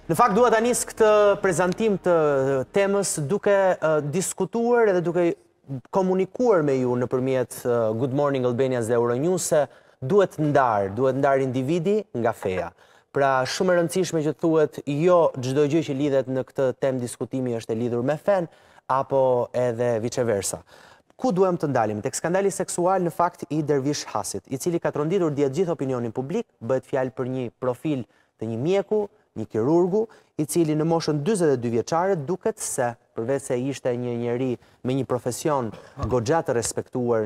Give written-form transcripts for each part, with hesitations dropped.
Në fakt dua ta nis këtë prezantim të temës duke diskutuar edhe duke komunikuar me ju nëpërmjet Good Morning Albanians dhe Euronews se duhet ndar individi nga feja. Pra shumë e rëndësishme që thuhet jo çdo gjë që lidhet në këtë temë diskutimi është e lidhur me fen apo edhe viceversa. Ku duhem të ndalim? Tek skandali seksual në fakt i Dervish Hasit, i cili ka tronditur gjithë opinionin publik, bëhet fjalë për një profil të një mjeku, një kirurgu, i cili në moshën 42 vjeçare duket se, përveç se ishte një njeri me një profesion goxha të respektuar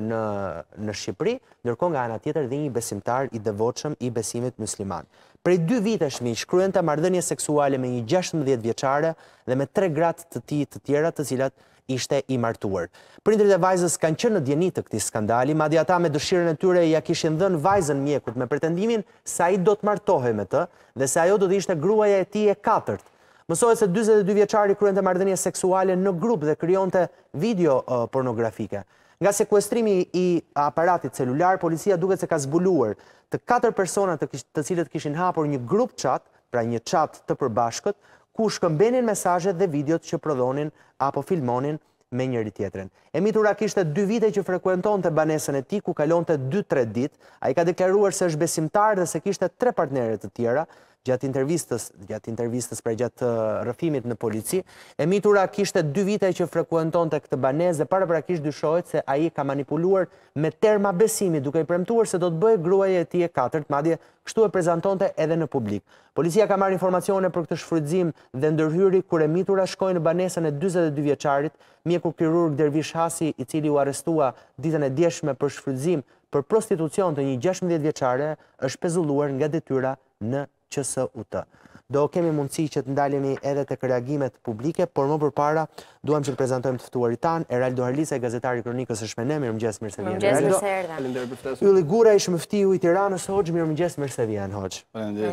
në Shqipëri, ndërkohë nga ana tjetër dhe një besimtar i devotshëm i besimit musliman. Prej 2 vitesh miq kryente marrëdhënie seksuale me një 16 vjeçare dhe me 3 gratë të tij të tjera, të cilat ishte i martuar. Prindrit e vajzës kanë qenë në djeni të këtij skandali, madje ata me dëshirën e tyre ja kishin dhënë vajzën mjekut me pretendimin se ai do të martohej me të dhe se ajo do të ishte gruaja e tij e katërt. Mësohet se 42 vjeçari kryente marrëdhënie seksuale në grup dhe krijonte video pornografike. Nga sekuestrimi i aparatit celular, policia duket se ka zbuluar të 4 persona të cilët kishin hapur një grup chat, pra një chat të përbashkët, ku shkëmbenin mesazhet dhe videot që prodhonin apo filmonin me njëri tjetrin. E mitura kishte 2 vite që frekuentonte banesën e tij, ku kalonte 2-3 ditë. Ai ka deklaruar se është besimtar dhe se kishte 3 partnere të tjera. Gjatë intervistës për gjatë rrëfimit në polici, e mitura kishte 2 vite që frekuentonte këtë banesë dhe paraprakisht dyshohet se ai ka manipuluar me terma besimi, duke i premtuar se do të bëjë gruaja e tij e katërt, madje kështu e prezantonte edhe në publik. Policia ka marrë informacione për këtë shfrytëzim dhe ndërhyri kur e mitura shkoi në banesën e 42 vjeçarit, mjeku kirurg Dervish Hasi, i cili u arrestua ditën e djeshme për shfrytëzim për prostitucion të një 16 vjeçare, është pezulluar nga detyra në QSUT. Do kemi mundësi që të ndalemi edhe tek reagimet publike, por më përpara duam që të prezantojmë të ftuarit tan, Eraldo Harlisa, gazetari i Kronikës së Shmene. Mirëmëngjes, mirë se vjen. Mirëmëngjes, Ylli Gura, ish muftiu i Tiranës, Hoxh. Mirëmëngjes, mirë se vjen, Hoxh.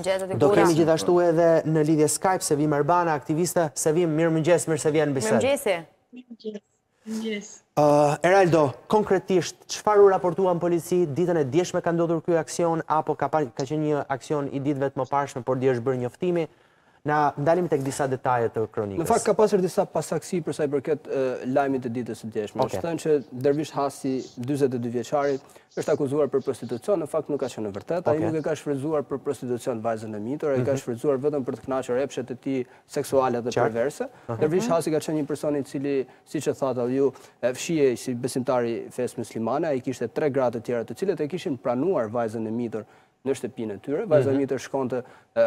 Do kemi gjithashtu edhe në lidhje Skype Sevim Arbana, aktiviste. Sevim, mirëmëngjes, mirë se vjen në bisedë. Mirëmëngjes. Eraldo, konkretisht, çfarë u raportuan polici? Ditën e djeshme ka ndodhur ky aksion apo ka qenë një aksion i ditëve të mëparshme, por dje është bërë njoftimi? Na ndalim tek disa detaje të kronikës. Në fakt ka pasur disa pasaktësi për sa i përket lajmit të ditës së djeshme. Është thënë që Dervish Hasi, 42 vjeçari, është akuzuar për prostitucion, në fakt nuk ka qenë e vërtetë. Ai nuk e ka shfrytzuar për prostitucion vajzën e mitur, ai ka shfrytzuar vetëm për të kënaqur epshet e tij seksuale dhe perverse. Dervish Hasi ka qenë një person i cili, siç e thatë ju, fshihej si besimtar i fesë muslimane, ai kishte 3 gra të tjera, të cilët e kishin pranuar vajzën e mitur në shtëpinë e tyre. Vajza e mitur shkonte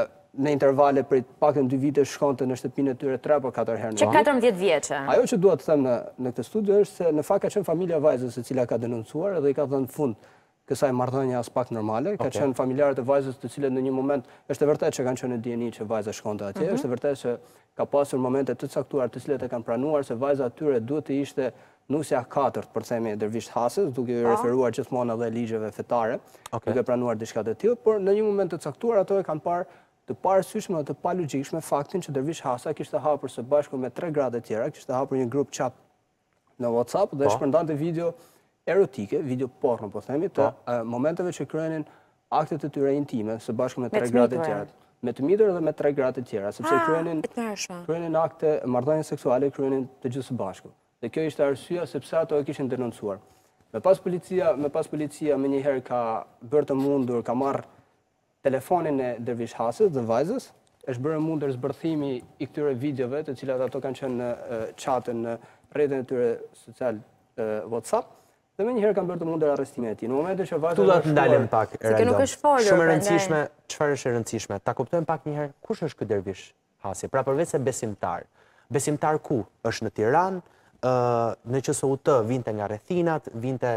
në intervale prej pakën 2 vite, shkonte në shtëpinë e tyre 3 apo 4 herë në Që 14 vjeçë. Ajo që dua të them në këtë studio është se në fakt ka qenë familja e vajzës e cila ka denoncuar dhe i ka dhënë fund kësaj marrëdhënie as pak normale. Ka qenë familjarët e vajzës të cilët në një moment është e vërtetë që kanë qenë në dieni që vajza shkonte atje, është e vërtetë që ka pasur momente të caktuar të cilat e kanë pranuar se vajza atyre duhet të ishte nusja 4, për themi, Dervish Hasit, duke i referuar gjithmonë edhe ligjeve fetare, duke pranuar diçka të tillë, por në një moment të caktuar ato e kanë parë të parasyshme dhe të palogjikshme faktin që Dervish Hasa kishte hapur së bashku me 3 gra të tjera, kishte hapur një grup chat në WhatsApp dhe shpërndante video erotike, video porno, po themi, të momenteve që kryenin aktet e tyre intime së bashku me 3 gra të tjera. Me të mitur dhe me 3 gra të tjera, sepse kryenin akte marrëdhënie seksuale, kryenin të gjithë së bashku. Dhe kjo ishte arsyeja sepse ato e kishin denoncuar. Me pas policia me njëherë ka bërë të mundur, ka marrë telefonin e Dervish Hasit dhe vajzës, është bërë mundur zbërthimi i këtyre videove, të cilat ato kanë qenë në chatën në rrjetin e tyre social WhatsApp, dhe me njëherë kanë bërë të mundur arrestimin e tij. Në momentin që vajza do të ndalem pak, Eraldo. Shumë e rëndësishme, çfarë është e rëndësishme? Ta kuptojmë pak një herë, kush është ky Dervish Hasi? Pra përveç se besimtar. Besimtar ku? Është në Tiranë, në QSUT vinte nga rrethinat, vinte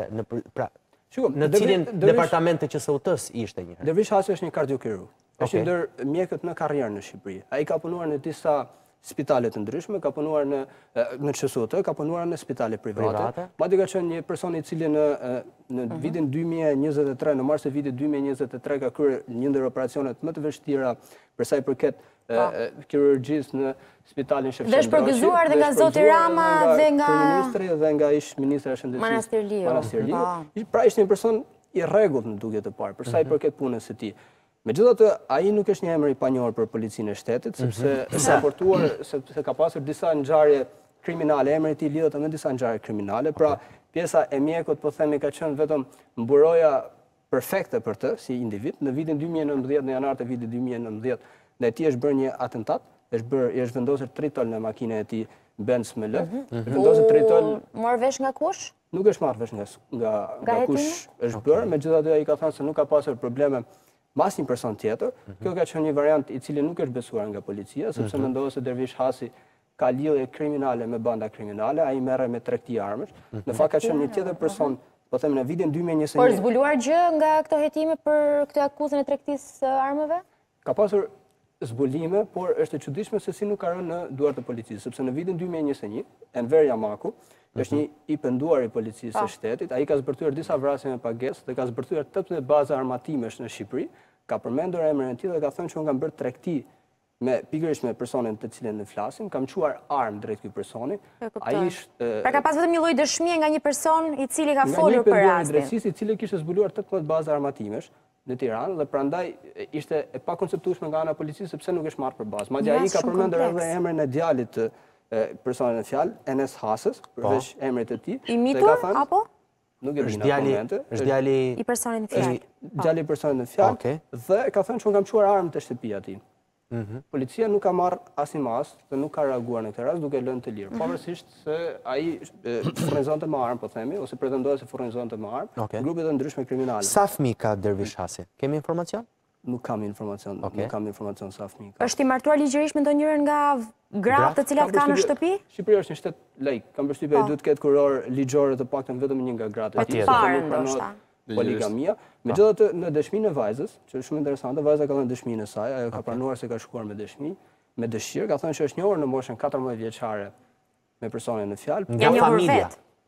në cilin departament të QSUT-s ishte një herë? Dervish Hasi është një kardiokirurg. Është ndër mjekët në karrierë në Shqipëri. Ai ka punuar në disa spitale të ndryshme, ka punuar në QSUT, ka punuar në spitale private. Madje ka qenë një person i cili në vitin 2023, në mars të vitit 2023 ka kryer një ndër operacionet më të vështira për sa i përket kirurgjisë në spitalin Shefqen Dhe është përgëzuar dhe nga Zoti Rama dhe nga kryeministri dhe nga ish ministra e shëndetësisë Manastirliu. Pra ishte një person i rregullt në duke të parë, për sa i përket punës së tij. Megjithatë, ai nuk është një emër i panjohur për policinë e shtetit, sepse është raportuar se ka pasur disa ngjarje kriminale, emri i tij lidhet me disa ngjarje kriminale, pra pjesa e mjekut po themi ka qenë vetëm mburoja perfekte për të si individ. Në vitin 2019, në janar të vitit 2019, ndaj tij është bërë një atentat, është vendosur 3 tol në makinën e tij Benz me lë. Vendosur 3 tol. Mor vesh nga kush? Nuk është marrë vesh nga kush është bërë, megjithatë ai ka thënë se nuk ka pasur probleme me asnjë person tjetër. Kjo ka qenë një variant i cili nuk është besuar nga policia, sepse mendohet se Dervish Hasi ka lidhje kriminale me banda kriminale, ai merret me tregti armësh. Në fakt ka qenë një tjetër person, po them në vitin 2021. Por zbuluar gjë nga këto hetime për këtë akuzën e tregtisë armëve? Ka pasur zbulime, por është e çuditshme se si nuk ka rënë në duart të policisë, sepse në vitin 2021 Enver Jamaku është një i penduar i policisë së shtetit, ai ka zbërthyer disa vrasje me pagesë dhe ka zbërthyer 18 baza armatimesh në Shqipëri, ka përmendur emrin e tij dhe ka thënë që unë kam bërë tregti pikërisht me personin të cilën ne flasim, kam çuar armë drejt këtij personi. Ai ishte Pra ka pas vetëm një lloj dëshmie nga një person i cili ka folur për rastin. Drejtësisë i cili kishte zbuluar 18 baza armatimesh në Tiranë dhe prandaj ishte e pakonceptueshme nga ana e policisë sepse nuk është marrë për bazë. Madje ai ka përmendur edhe emrin e djalit të personit në fjalë, Enes Hasës, përveç emrit të tij. I mitur apo? Nuk e di në momente. Është djali i personit në fjalë. Djali i personit në fjalë dhe ka thënë që unë kam çuar armë te shtëpia e tij. Policia nuk ka marrë asnjë masë dhe nuk ka reaguar në këtë rast duke lënë të lirë. Pavarësisht se ai furnizonte me armë, po themi, ose pretendohet se furnizonte me armë, grupet e ndryshme kriminale. Sa fëmijë ka Dervish Hasi? Kemi informacion? Nuk kam informacion, nuk kam informacion sa fëmijë ka. Është i martuar ligjërisht me ndonjërin nga gratë të cilat kanë në shtëpi? Shqipëria është një shtet laik. Kam përshtypjen se duhet të ketë kuror ligjore të paktën vetëm një nga gratë e tij. Poligamia. Megjithatë në dëshminë e vajzës, që është shumë interesante, vajza ka dhënë dëshminë e saj, ajo ka pranuar se ka shkuar me dëshmi, me dëshirë, ka thënë që është njohur në moshën 14 vjeçare me personin në fjalë. Nga familja.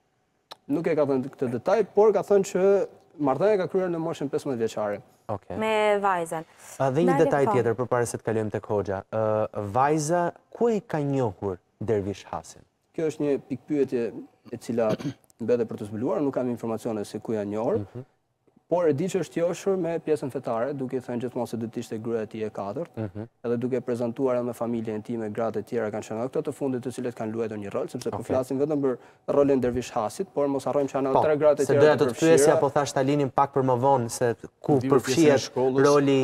Nuk e ka thënë këtë detaj, por ka thënë që marrëdhënia ka kryer në moshën 15 vjeçare. Me vajzën. Dhe një detaj tjetër përpara se të kalojmë tek Hoxha. Vajza ku e ka njohur Dervish Hasin? Kjo është një pikpyetje e cila mbetet për të zbuluar, nuk kam informacione se ku janë njohur, por e di që është njohur me pjesën fetare, duke thënë gjithmonë se do të ishte gruaja e tij e katërt, edhe duke prezantuar edhe me familjen e tij me gratë të tjera kanë qenë këto të fundit të cilët kanë luajtur një rol, sepse po flasim vetëm për rolin Dervish Hasit, por mos harrojmë që janë 3 gratë të tjera. Se doja të të pyesja, po thash ta linim pak për më vonë se ku përfshihet roli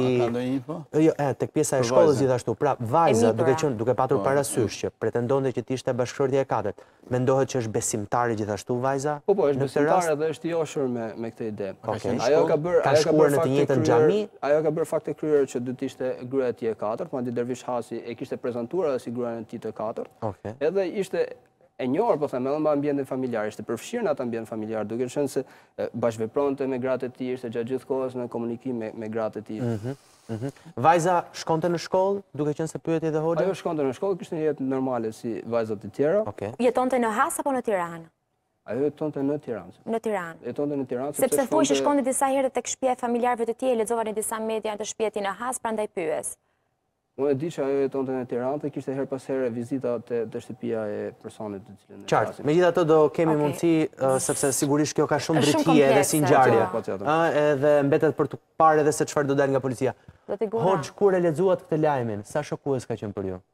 tek pjesa e shkollës gjithashtu. Pra vajza duke patur parasysh që pretendonte që të ishte bashkëshortja e katërt, mendohet që është besimtare gjithashtu vajza? Po, është besimtare dhe është i njohur me këtë ide. Ajo ka shkuar në të njëjtën xhami. Ajo ka bërë fakte kryer që do të ishte gruaja e tij e katërt, madje Dervish Hasi e kishte prezantuar si gruan e tij të katërt. Edhe ishte e njohur, po them, edhe në ambientin familjar, ishte përfshirë në atë ambient familjar, duke qenë se bashkëvepronte me gratë e tij, ishte gjatë gjithë kohës në komunikim me gratë e tij. Vajza shkonte në shkollë, duke qenë se pyeti edhe Hoxha? Ajo shkonte në shkollë, kishte një jetë normale si vajzat e tjera. Jetonte në Has apo në Tiranë? Ajo jetonte në Tiranë. Në Tiranë. Jetonte në Tiranë sepse thuaj që shkonte disa herë tek shtëpia e familjarëve të tij, lexova në disa media të shtëpia në Has, prandaj pyes. Unë e di që ajo jetonte në Tiranë dhe kishte her pas here vizita te shtëpia e personit të cilën e flasim. Qartë. Megjithatë do kemi mundësi sepse sigurisht kjo ka shumë drejtësie edhe si ngjarje. Edhe mbetet për të parë edhe se çfarë do dalë nga policia. Hoxh, kur e lexuat këtë lajmin, sa shokues ka qenë për ju?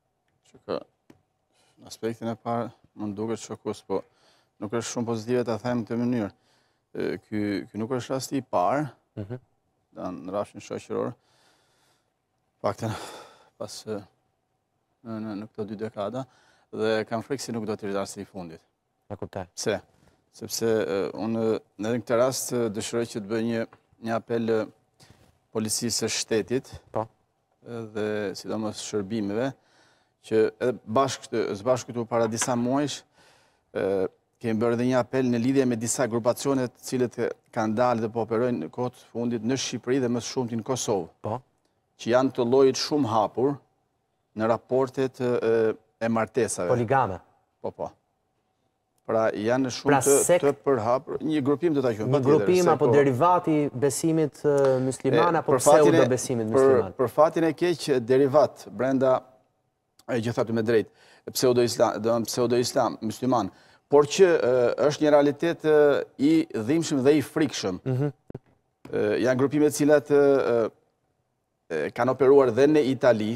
Në aspektin e parë më duket shokues, po nuk është shumë pozitive ta them këtë mënyrë. Ky nuk është rasti i parë në rrafshin shoqëror. Paktën pas në këto 2 dekada dhe kam frikë se nuk do të jetë rasti i fundit. E kuptoj. Pse? Sepse unë në këtë rast dëshiroj që të bëj një apel policisë së shtetit dhe sidomos shërbimeve që së bashku këtu para disa muajsh kemi bërë edhe një apel në lidhje me disa grupacione të cilët kanë dalë dhe po operojnë në kohë të fundit në Shqipëri dhe më së shumti në Kosovë, që janë të llojit shumë hapur në raportet e martesave. Poligame. Po. Pra janë shumë të përhapur, një grupim të ta quajmë. Një grupim apo derivati besimit musliman apo pseudo besimit musliman. Për fatin e keq derivat brenda gjithashtu me drejt pseudo-islam musliman, por që është një realitet i dhimbshëm dhe i frikshëm. Janë grupime të cilat kanë operuar dhe në Itali,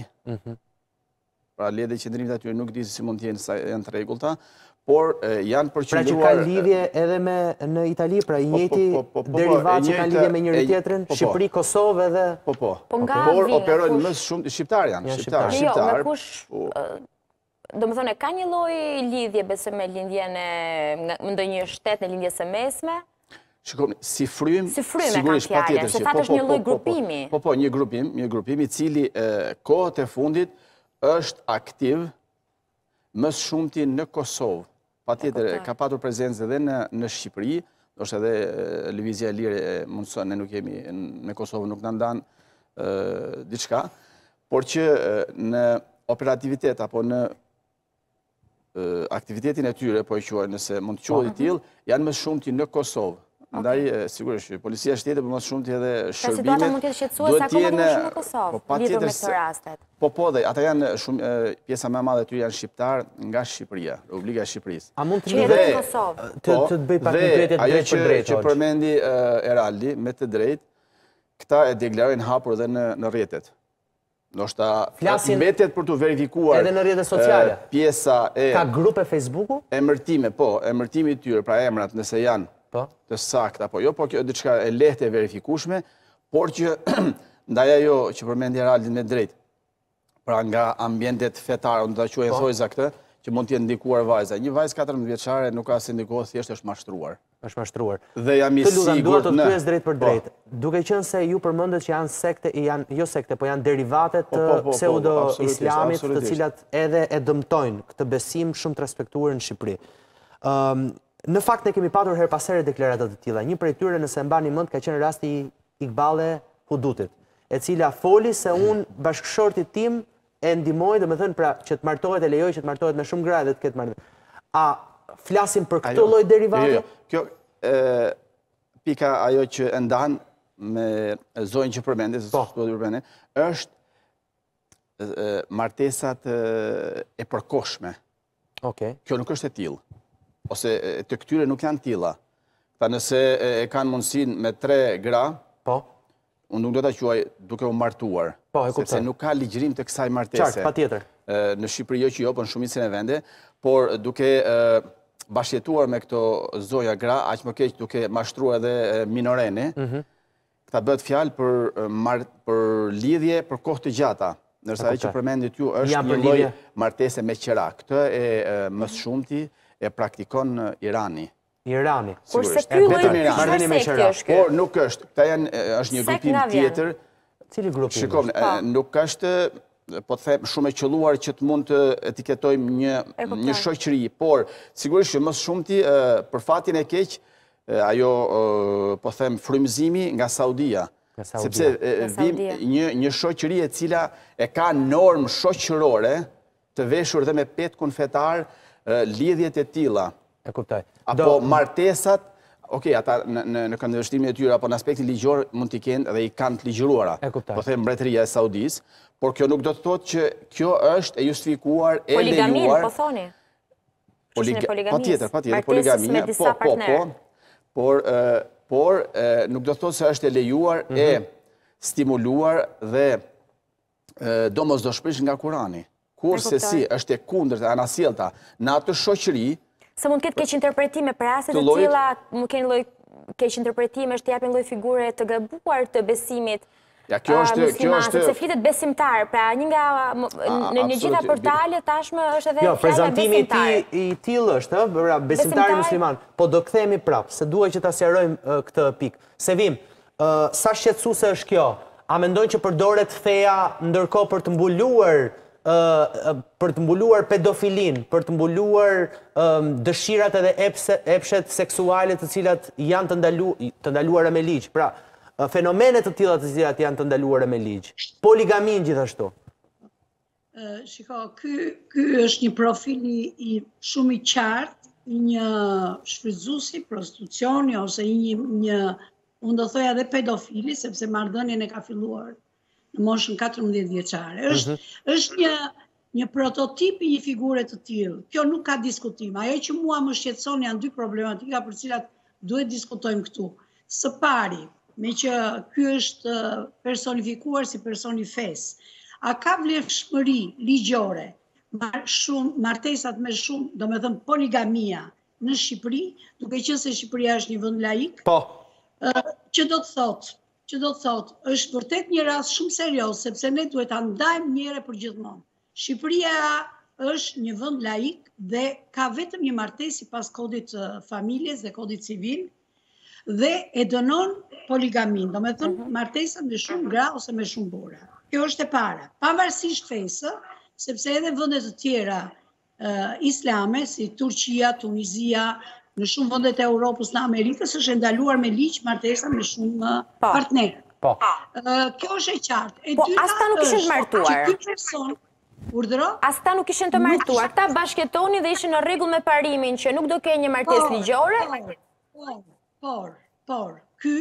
pra ledhe qëndrimit atyre nuk di si mund të jenë të rregullta, por janë përqendruar... Pra që ka lidhje edhe në Itali, pra njëti derivat që ka lidhje me njëri tjetrin, Shqipëri, Kosovë edhe... Por operojnë më shumë, shqiptar janë, shqiptar. Jo, me kush... Do më thone, ka një loj lidhje besoj me lindje në ndonjë shtet në lindje së mesme? Shikoni, si frym, sigurisht pa tjetër. Se thatë është një loj grupimi. Po, një grupim i cili kohët e fundit është aktiv më shumti në Kosovë. Pa tjetër, ka patur prezencë edhe në Shqipëri, do është edhe Lëvizja e Lirë mundëson, ne nuk jemi në Kosovë, nuk në ndanë diçka, por që në operativitet apo në aktivitetin e tyre, po e quaj nëse mund të quaj i tillë, janë më shumti në Kosovë. Ndaj, sigurisht, policia shtetë për më shumë të edhe shërbimet... Ka situata mund të shqetësuar sa akoma të shumë në Kosovë, lidhur me këtë rastet. Po, dhe ata janë shumë, pjesa më e madhe ty janë shqiptar nga Shqipëria, Republika e Shqipërisë. A mund të lidhë Kosovë? Të të bëj pak një pyetje drejt për drejt. Që përmendi Eraldi, me të drejt, këta e deklarojnë hapur dhe në rrjetet. Ndoshta mbetet për të verifikuar edhe në rrjetet sociale. Pjesa e... Ka grupe Facebooku? Emërtimi tyre, pra emrat nëse janë të sakta, po jo, por kjo diçka e lehtë e verifikueshme, por që ndaj ajo që përmendi Eraldin me drejt, pra nga ambientet fetare, unë të quajnë thojza këtë, që mund t'jenë ndikuar vajza. Një vajzë 14 vjeçare nuk ka se ndikohet, thjesht është mashtruar. Është mashtruar. Dhe jam i sigurt në... Të lutem, pyes drejt për drejt. Duke qenë se ju përmendet që janë sekte, jo sekte, po janë derivatet të pseudo-islamit, të cilat edhe e dëmtojnë këtë besim shumë të respektuar në Shqipëri. Në fakt ne kemi patur her pas here deklaratat të tilla. Një prej tyre, nëse mbani mend, ka qenë rasti i Iqballe Hudutit, e cila foli se unë bashkëshortit tim e ndihmoj, domethënë pra që të martohet e lejoj që të martohet me shumë gra dhe të ketë marrë. A flasim për këtë lloj derivate? Kjo pika ajo që e ndan me zonjën që përmendet, është martesat e përkohshme. Kjo nuk është e tillë. Ose të këtyre nuk janë tilla. Ta nëse e kanë mundësin me 3 gra, unë nuk do të quaj duke u martuar, sepse nuk ka ligjërim të kësaj martese. Qartë, pa tjetër. Në Shqipëri jo që jo, për në shumicën e vende, por duke bashkjetuar me këto zoja gra, aq më keq duke mashtruar edhe minorene, këta bëhet fjalë për lidhje për kohë të gjata. Nërsa ai që përmendit ju është një lloj martese me qira. Këtë e më shumti e praktikon Irani. Irani. Kurse ky lloj sekti është kjo. Por nuk është. Këta është një grupim tjetër. Cili grupim? Shikom, nuk është, po të them, shumë e qelluar që të mund të etiketojmë një shoqëri, por sigurisht që më shumti për fatin e keq ajo, po them, frymëzimi nga Saudia. Sepse vim një shoqëri e cila e ka normë shoqërore të veshur dhe me petkun fetar lidhjet e tilla. E kuptoj. Apo martesat, ata në këndvështrimin e tyre apo në aspektin ligjor mund t'i kenë dhe i kanë të ligjëruara. Po them mbretëria e Saudis, por kjo nuk do të thotë që kjo është e justifikuar e lejuar. Poligamin, po thoni. Patjetër, poligamia, por nuk do të thotë se është e lejuar, e stimuluar dhe domosdoshmërisht nga Kurani. Kurse si është e kundërt e anasjellta në atë shoqëri. Se mund ketë keq interpretime për raste të tilla, mund kenë lloj keq interpretime, është japin lloj figure të gabuar të besimit. Ja, kjo është sepse flitet besimtar, pra një nga në një gjitha portale tashmë është edhe fjala prezantimi i tillë është, besimtar musliman. Po do kthehemi prapë, se duhet që ta sqarojmë këtë pikë. Sevim, sa shqetësuese është kjo? A mendojnë që përdoret feja ndërkohë për të mbuluar pedofilin, për të mbuluar dëshirat edhe epshet seksuale të cilat janë të ndaluara me ligj. Pra, fenomenet të tilla të cilat janë të ndaluara me ligj. Poligamin gjithashtu. Shiko, ky është një profil i shumë i qartë, një shfrytëzuesi prostitucioni ose një unë do thoja edhe pedofili, sepse marrëdhënien e ka filluar në moshën 14 vjeçare. Është një prototip i një figure të tillë. Kjo nuk ka diskutim. Ajo që mua më shqetëson janë 2 problematika për cilat duhet diskutojmë këtu. Së pari, me që ky është personifikuar si personi fesë, a ka vlefshmëri ligjore martesat me shumë, do me thëmë poligamia në Shqipëri, duke qenë se Shqipëria është një vend laik? Po. Që do të thotë, është vërtet një rast shumë serios, sepse ne duhet ta ndajmë njëre për gjithmonë. Shqipëria është një vend laik dhe ka vetëm një martesë sipas kodit familjes dhe kodit civil dhe e dënon poligamin, do me thënë martesën me shumë gra ose me shumë burra. Kjo është e para. Pavarësisht fesë, sepse edhe vendet të tjera islame, si Turqia, Tunizia, në shumë vendet e Europës në Amerikës, është ndaluar me ligj martesa me shumë partnerë. Kjo është e qartë. Po, as ta nuk ishin të martuar. Që ky person urdhëro? As ta nuk ishin të martuar. Ta bashkëtoni dhe ishin në rregull me parimin që nuk do kenë një martesë ligjore? Por, ky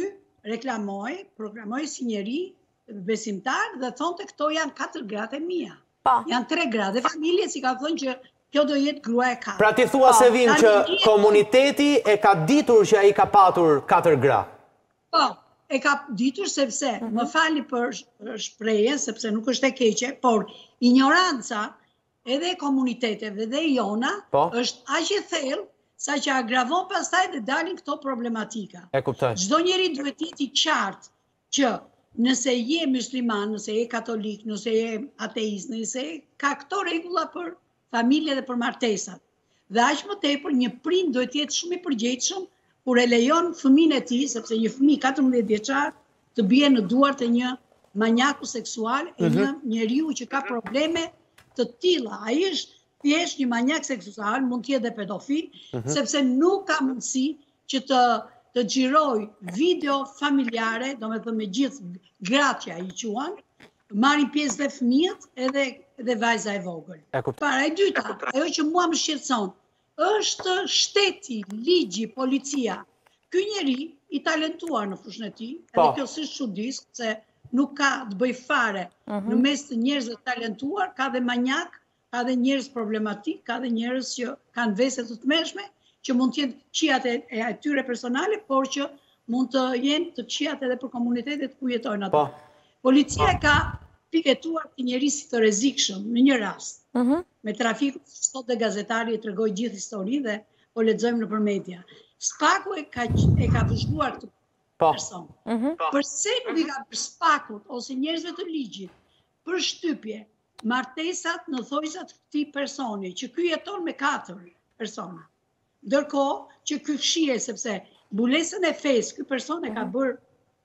programoi si njeri besimtar dhe thonte këto janë 4 gratë e mia. Janë 3 gratë e familje si ka thënë që kjo do jetë gruaja e 4. Pra ti thua se vim që komuniteti e ka ditur që ai ka patur 4 gra. Po, e ka ditur sepse, më fali për shprehjen, sepse nuk është e keqe, por ignoranca edhe e komuniteteve dhe jona është aq e thellë sa që agravon pastaj dhe dalin këto problematika. E kuptoj. Çdo njeri duhet të jetë i qartë që nëse je musliman, nëse je katolik, nëse je ateist, nëse ka këto rregulla për familje dhe për martesat. Dhe aq më tepër një prind duhet të jetë shumë i përgjegjshëm kur e lejon fëmijën e tij, sepse një fëmijë 14 vjeçar të bie në duart e një manjaku seksual e një njeriu që ka probleme të tilla. Ai është thjesht një manjak seksual, mund të jetë dhe pedofil, sepse nuk ka mundësi që të xhiroj video familjare, do me thënë me gjithë gratë që ai quan, marrin pjesë dhe fëmijët edhe vajza e vogël. Para e dyta, ajo që mua më shqetëson, është shteti, ligji, policia. Ky njeri i talentuar në fushën e tij, edhe kjo s'është çuditës, se nuk ka të bëj fare në mes të njerëzve të talentuar, ka dhe manjak, ka dhe njerëz problematik, ka dhe njerëz që kanë vese të tmerrshme, që mund të jenë këqijat e atyre personale, por që mund të jenë të këqijat edhe për komunitetet ku jetojnë ato. Policia ka piketuar të njerëz si të rrezikshëm në një rast. Me trafiku, sot dhe gazetari e tregoi gjithë histori dhe po lexojmë nëpër media. Spaku e ka vëzhguar këtë person. Përse nuk i ka për spakut ose njerëzve të ligjit për shtypje martesat në thojzat të këtij personi, që ky jeton me 4 persona. Ndërkohë që ky fshije, sepse mbulesën e fesë ky person e ka bërë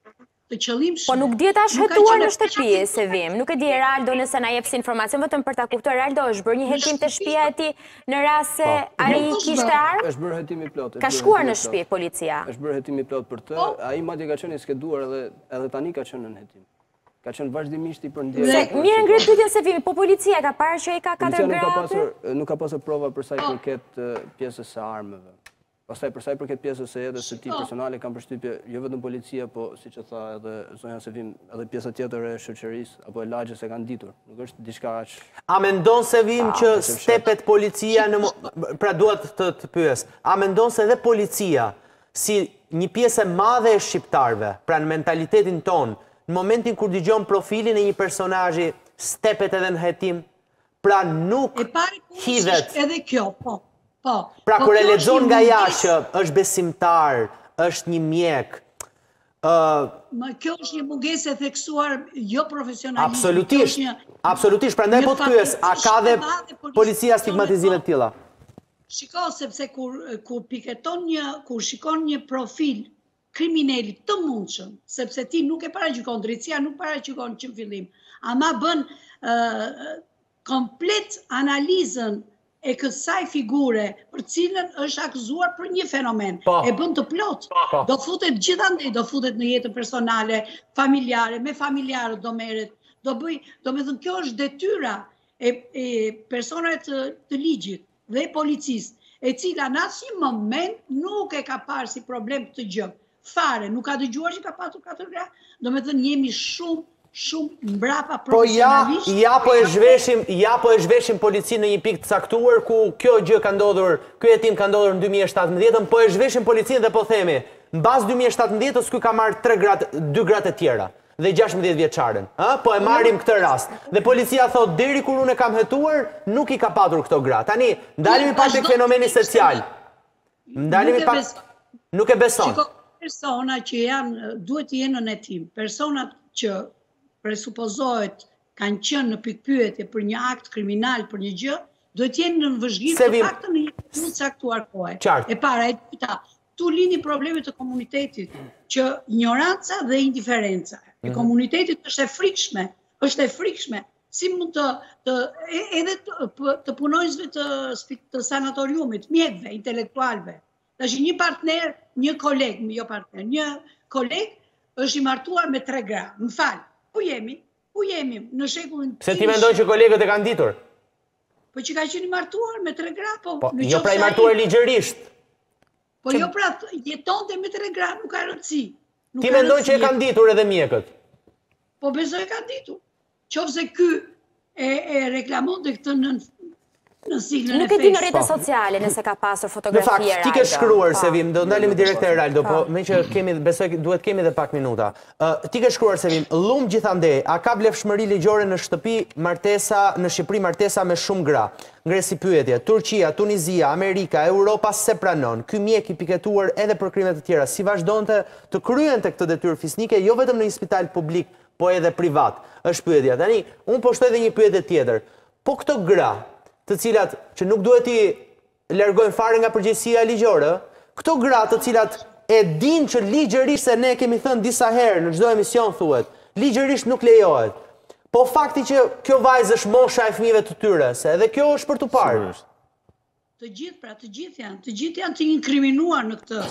të qëllimshme. Po nuk dihet as hetuar në shtëpi se vim. Nuk e di Eraldo nëse na jep si informacion vetëm për ta kuptuar. Eraldo, është bërë një hetim te shtëpia e tij në rast se ai kishte armë? Është bërë hetim i plot. Ka shkuar në shtëpi policia. Është bërë hetim i plot për të. Ai madje ka qenë i skeduar edhe tani ka qenë në hetim. Ka qenë vazhdimisht i përndjerë. Mirë ngret pyetjen se vimi, po policia ka parë që ai ka 4 gra? Nuk ka pasur prova për sa i përket pjesës së armëve. Pastaj për sa i përket pjesës së jetës së tij personale kam përshtypje jo vetëm policia, po siç e tha edhe zonja Sevim, edhe pjesa tjetër e shoqërisë apo e lagjës e kanë ditur. Nuk është diçka aq. A mendon se vim që stepet policia pra duat të pyes. A mendon se edhe policia si një pjesë e madhe e shqiptarëve, pra në mentalitetin ton, në momentin kur dëgjon profilin e një personazhi, stepet edhe në hetim, pra nuk hidhet. Edhe kjo, po. Pra kur e lexon nga jashtë është besimtar, është një mjek. Kjo është një mungesë e theksuar jo profesionalisht. Absolutisht, prandaj po të pyes, a ka dhe policia stigmatizime të tilla? Shiko, sepse kur piketon kur shikon një profil kriminali të mundshëm, sepse ti nuk e paragjykon, drejtësia nuk paragjykon që në fillim, ama bën komplet analizën e kësaj figure për cilën është akuzuar për një fenomen, e bën të plot. Do futet gjithandej, do futet në jetën personale, familjare, me familjarët do merret, do me thënë kjo është detyra e personave të ligjit dhe policisë, e cila në asnjë moment nuk e ka parë si problem këtë gjë. Fare, nuk ka dëgjuar që ka patur 4 gra, do me thënë jemi shumë mbrapa profesionalisht. Po e zhveshim policinë në një pikë të caktuar ku kjo gjë ka ndodhur, ky hetim ka ndodhur në 2017, po e zhveshim policinë dhe po themi, në bazë 2017-ës ky ka marrë 2 gratë e tjera dhe 16 vjeçaren. Po e marrim këtë rast. Dhe policia thot deri kur unë e kam hetuar, nuk i ka patur këto gra. Tani, ndalemi pak tek fenomeni social. Ndalemi pak. Nuk e beson. Persona që janë, duhet të jenë në hetim. Personat që presupozohet kanë qenë në pikpyetje për një akt kriminal, për një gjë, duhet të jenë në vëzhgim të faktën në një caktuar kohë. E para, e dyta, tu lini problemet të komunitetit, që ignoranca dhe indiferenca e komunitetit është e frikshme, si mund edhe të punojnësve të sanatoriumit, mjekve, intelektualve. Tash një partner, një koleg është i martuar me 3 gra. Më falë, ku jemi në shekullin... Pse ti mendon që kolegët e kanë ditur? Po që ka qenë i martuar me 3 gra, po... Jo pra i martuar ligjërisht. Po jo pra, jetonte me 3 gra, nuk ka rëndësi. Ti mendon që e kanë ditur edhe mjekët? Po besoj e kanë ditur. Qofse ky e reklamon dhe këtë në siglën e Nuk e di në rrjetet sociale nëse ka pasur fotografia Eraldo. Në fakt, ti ke shkruar se vim, do ndalemi direkt e Eraldo, po me që besoj duhet kemi dhe pak minuta. Ti ke shkruar se vim, lum gjithandej, a ka vlefshmëri ligjore në shtëpi në Shqipëri martesa me shumë gra? Ngresi pyetje, Turqia, Tunizia, Amerika, Europa se pranon. Ky mjek i piketuar edhe për krimet të tjera, si vazhdonte të kryente këtë detyrë fisnike, jo vetëm në një spital publik, po edhe privat. Është pyetja. Tani, unë po shtoj edhe një pyetje tjetër. Po këto gra, të cilat që nuk duhet i largojnë fare nga përgjegjësia ligjore, këto gra të cilat e din që ligjërisht, se ne kemi thënë disa herë në çdo emision thuhet, ligjërisht nuk lejohet. Po fakti që kjo vajzë është mosha e fëmijëve të tyre, se edhe kjo është për tu parë. Të gjithë janë të inkriminuar në këtë.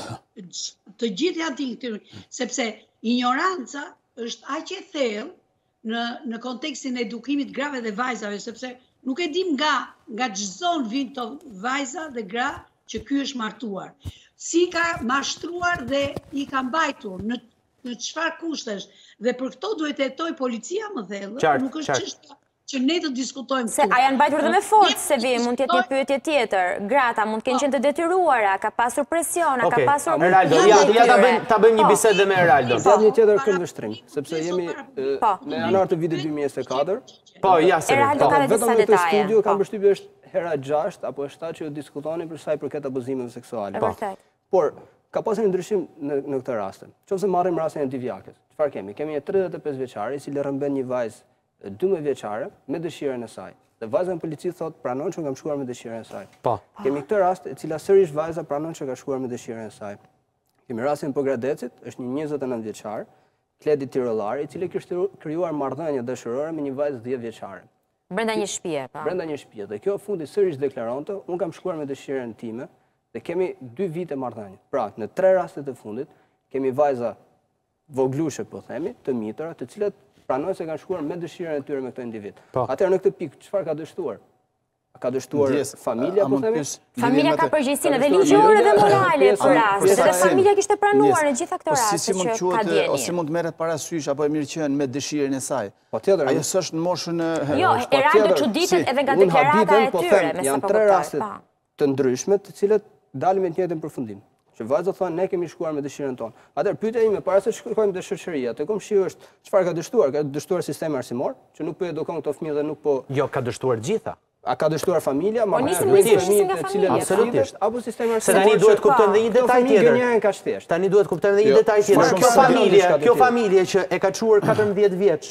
Të gjithë janë të inkriminuar, sepse ignoranca është aq e thellë në kontekstin e edukimit grave dhe vajzave, sepse nuk e dim nga ç'zon vijnë të vajza dhe gra që ky është martuar. Si ka mashtruar dhe i ka mbajtur, në çfarë kushtesh. Dhe për këto duhet të hetoj policia më thellë, nuk është çështja që ne të diskutojmë këtu. A janë mbajtur dhe me forcë, se vi, mund t'jetë një pyetje tjetër. Grata mund t'kenë qenë të detyruara, ka pasur presiona, ka pasur... Eraldo, ja ta bëjmë një bisedë me Eraldo. Zat një tjetër këndvështrim, sepse jemi në janar të vitit 2024. Po, ja, se Eraldo ka dhe disa detaje. Vetëm në këtë studio kam përshtypje është hera 6 apo 7 që diskutoni për sa i përket abuzimeve seksuale. Por ka pasur një ndryshim në këtë rast. Nëse marrim rastin e Divjakës, çfarë kemi? Kemi një 35 vjeçare i cili rrëmben një vajzë 12 vjeçare me dëshirën e saj. Dhe vajza në polici thot pranon që kam shkuar me dëshirën e saj. Kemi këtë rast e cila sërish vajza pranon që ka shkuar me dëshirën e saj. Kemi rastin po Gradecit, është një 29 vjeçar, Kledi Tirolari, i cili kishte krijuar marrëdhënie dashurore me një vajzë 10 vjeçare. Brenda një shtëpie, po. Brenda një shtëpie. Dhe kjo fundi sërish deklaronte, unë kam shkuar me dëshirën time dhe kemi 2 vite marrëdhënie. Pra, në 3 rastet e fundit kemi vajza voglushe, po themi, të mitëra, të cilat pranojnë se kanë shkuar me dëshirën e tyre me këto individ. Atëherë në këtë pikë, çfarë ka dështuar? Ka dështuar familja, po themi? Familja ka përgjegjësinë edhe ligjore dhe morale për rastin. Edhe familja kishte pranuar në gjitha këto raste që ka dieni. Ose mund të merret parasysh apo e mirëqen me dëshirën e saj. Patjetër. Ajo s'është në moshën e... Jo, Eraldo çuditet edhe nga deklarata e tyre, me sa po janë 3 raste të ndryshme, të cilët dalin me të njëjtin përfundim. Që vajza thonë ne kemi shkuar me dëshirën tonë. Atëherë pyetja ime para se shkojmë te shoqëria, te komshiu është çfarë ka dështuar? Ka dështuar sistemi arsimor, që nuk po edukon këto fëmijë dhe nuk po... Jo, ka dështuar gjitha. A ka dështuar familja? Po nisëm nga familja. Absolutisht. Apo sistemi arsimor. Se tani duhet kuptojmë edhe një detaj tjetër. Tani duhet kuptojmë edhe një detaj tjetër. Kjo familje që e ka çuar 14 vjeç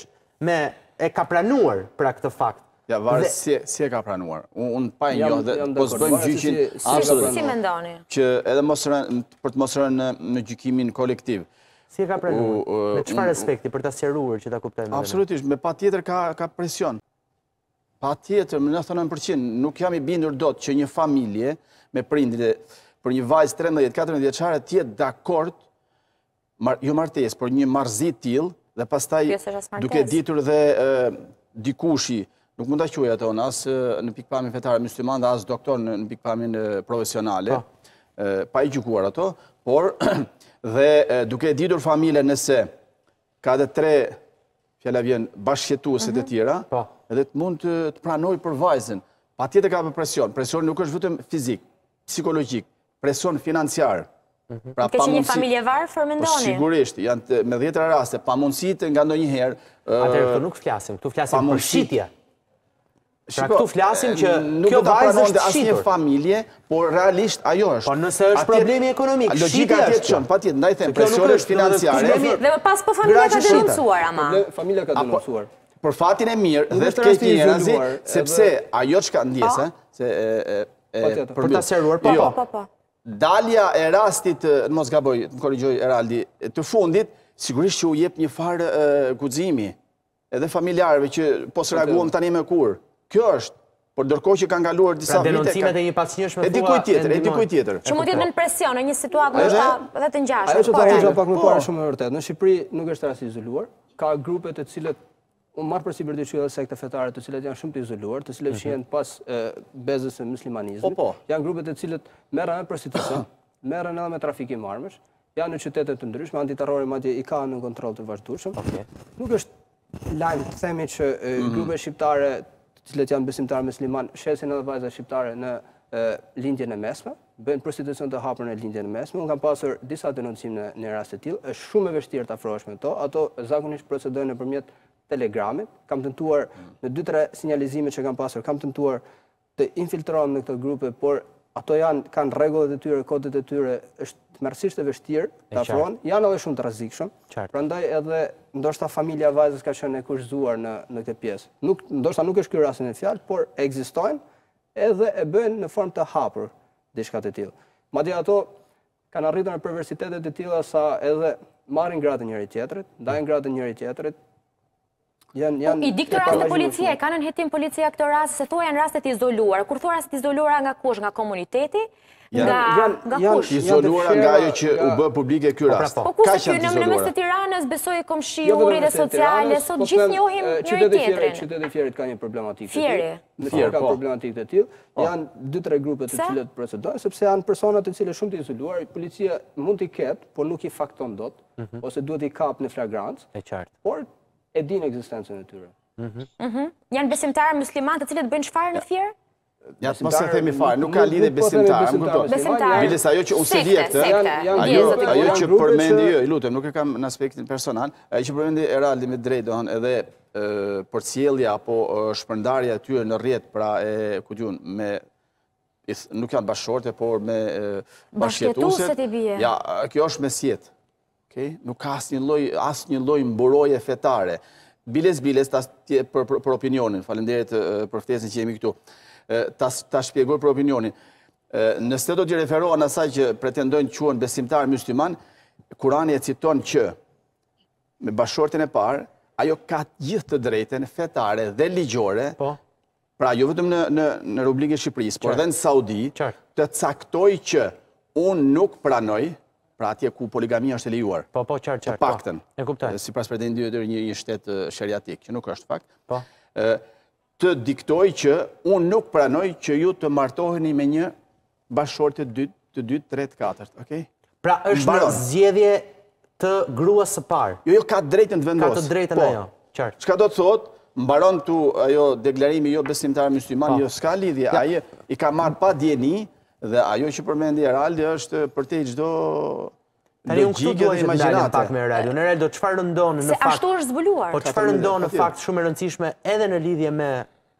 e ka pranuar pra këtë fakt. Ja, varë si e ka pranuar. Unë pa një dhe po zbëjmë gjyqin Si mendoni? Që edhe për të mos rënë në gjykimin kolektiv. Si e ka pranuar? Me çfarë aspekti për ta sqaruar që ta kuptojmë? Absolutisht, me patjetër ka presion. Patjetër, me 99% nuk jam i bindur dot që një familje me prindrit për një vajzë 13-14 vjeçare të jetë dakord, jo martesë, por një marrëzi të tillë dhe pastaj duke ditur dhe dikushi nuk mund ta quaj ato as në pikpamjen fetare musliman dhe as doktor në pikpamjen profesionale, pa i gjykuar ato, por dhe duke ditur familja nëse ka edhe 3 fjala vjen bashkëjetuese të tjera, edhe të mund të pranoj për vajzën. Patjetër ka presion. Presioni nuk është vetëm fizik, psikologjik, presion financiar. Ke që një familje varë, fërmendoni? Sigurisht, janë me 10 raste, pa mundësit nga ndonjëherë. Atëherë këtu nuk flasim, këtu flasim për shitje. Pra Shiko, këtu flasim që nuk kjo do ta vajzë pranonte është asnjë shitur. familje, por realisht ajo është. Po nëse është problemi ekonomik, logjika shitja atje është. çon, patjetër, ndaj them kjo nuk presionet është financiare. Dhe më pas po familja ka denoncuar ama. Familja ka denoncuar. Për fatin e mirë dhe është të keq rasti i njerëzi, izoluar, sepse ajo çka ndjesë, se Për ta seruar, Po. dalja e rastit, në mos gaboj, më korrigjoj Eraldi, të fundit, sigurisht që u jep një farë guximi, edhe familjarëve që po së reaguam tani me kur. Kjo është, por ndërkohë që kanë kaluar disa vite... Pra denoncimet e një pasnjëshme e dikuj tjetër. Që mund jetë në presion, në një situatë dhe të ngjashme. Ajo që ta hexha pak më parë shumë e vërtet. Në Shqipëri nuk është rasti izoluar. Ka grupe të cilët unë marr për sipërfaqe edhe sekte fetare të cilët janë shumë të izoluar, të cilët shihen pas bezës së muslimanizmit. Janë grupe të cilët merren me prostitucion, merren edhe me trafikim armësh, janë në qytete të ndryshme, antiterrori madje i kanë në kontroll të vazhdueshëm. Nuk është lajm të themi që grupe shqiptare të cilët janë besimtarë musliman shesin edhe vajza shqiptare në lindjen e mesme, bëjnë prostitucion të hapur në lindjen e mesme. Unë kam pasur disa denoncime në raste të tillë, është shumë e vështirë të afrohesh me to. Ato zakonisht procedojnë nëpërmjet Telegramit. Kam tentuar në 2-3 sinjalizime që kam pasur, kam tentuar të infiltrohem në këto grupe, por ato kanë rregullat e tyre, kodet e tyre, është tmerrsisht e vështirë të afrohen, janë edhe shumë të rrezikshëm. Prandaj edhe ndoshta familja e vajzës ka qenë e kushzuar në këtë pjesë. Ndoshta nuk është ky rasti në fjalë, por ekzistojnë edhe e bëjnë në formë të hapur diçka të tillë. Madje ato kanë arritur në perversitete të tilla sa edhe marrin gratë njëri tjetrit, ndajnë gratë njëri tjetrit. I di këtë raste policia, e kanë në hetim policia këtë rast, se thua janë rastet izoluara. Kur thua rastet izoluara nga kush? Nga komuniteti? Nga kush? Izoluara nga ajo që u bë publike ky rast. Po kush që në mes të Tiranës besoi komshiu, rrjetet sociale, sot gjithë njohim njëri tjetrin. Qyteti i Fierit ka një problematikë. Fieri. Në Fier ka problematikë të tillë. Janë 2-3 grupe të cilët procedojnë sepse janë persona të cilët shumë të izoluar, policia mund t'i ketë, por nuk i fakton dot, ose duhet i kap në flagrancë. E qartë. Por e din ekzistencën e tyre. Janë besimtarë muslimanë të cilët bëjnë çfarë në Fier? Ja, mos e themi fare, nuk ka lidhje besimtarë, më kupton. Besimtarë. Biles ajo që unë se di këtë, ajo që përmendi jo, i lutem, nuk e kam në aspektin personal, ajo që përmendi Eraldi me drejt, dohan edhe përcjellja apo shpërndarja e tyre në rrjet, pra ku diun me nuk janë bashkëshorte, por me bashkëjetueset. Ja, kjo është mesjet. Nuk ka asnjë lloj mburoje fetare. Biles për opinionin, faleminderit për ftesën që jemi këtu. Ta shpjegoj për opinionin. Nëse do t'i referohen asaj që pretendojnë quhen besimtar musliman, Kurani e citon që me bashkëshorten e parë, ajo ka gjithë të drejten fetare dhe ligjore, pra jo vetëm në Republikën e Shqipërisë, por edhe në Saudi, të caktoj që unë nuk pranoj, pra atje ku poligamia është e lejuar. Qartë. Të paktën. E kuptoj. Sipas pretendimeve të një shtet sheriatik, që nuk është fakt. Të diktoj që unë nuk pranoj që ju të martoheni me një bashkëshorte të dytë, tretë, katërt, okej? Pra është në zgjedhje të gruas së parë. Jo, ka drejtën të vendosë. Ka të drejtën ajo. Qartë. Çka do të thotë? Mbaron tu ajo deklarimi jo besimtar musliman, jo s'ka lidhje. Ai i ka marrë pa dieni dhe ajo që përmendi Eraldi është për te çdo logjike dhe imagjinate. Pak me Eraldi. Eraldi, çfarë ndonë në fakt? Se ashtu është zbuluar. Po çfarë ndonë në fakt shumë e rëndësishme edhe në lidhje me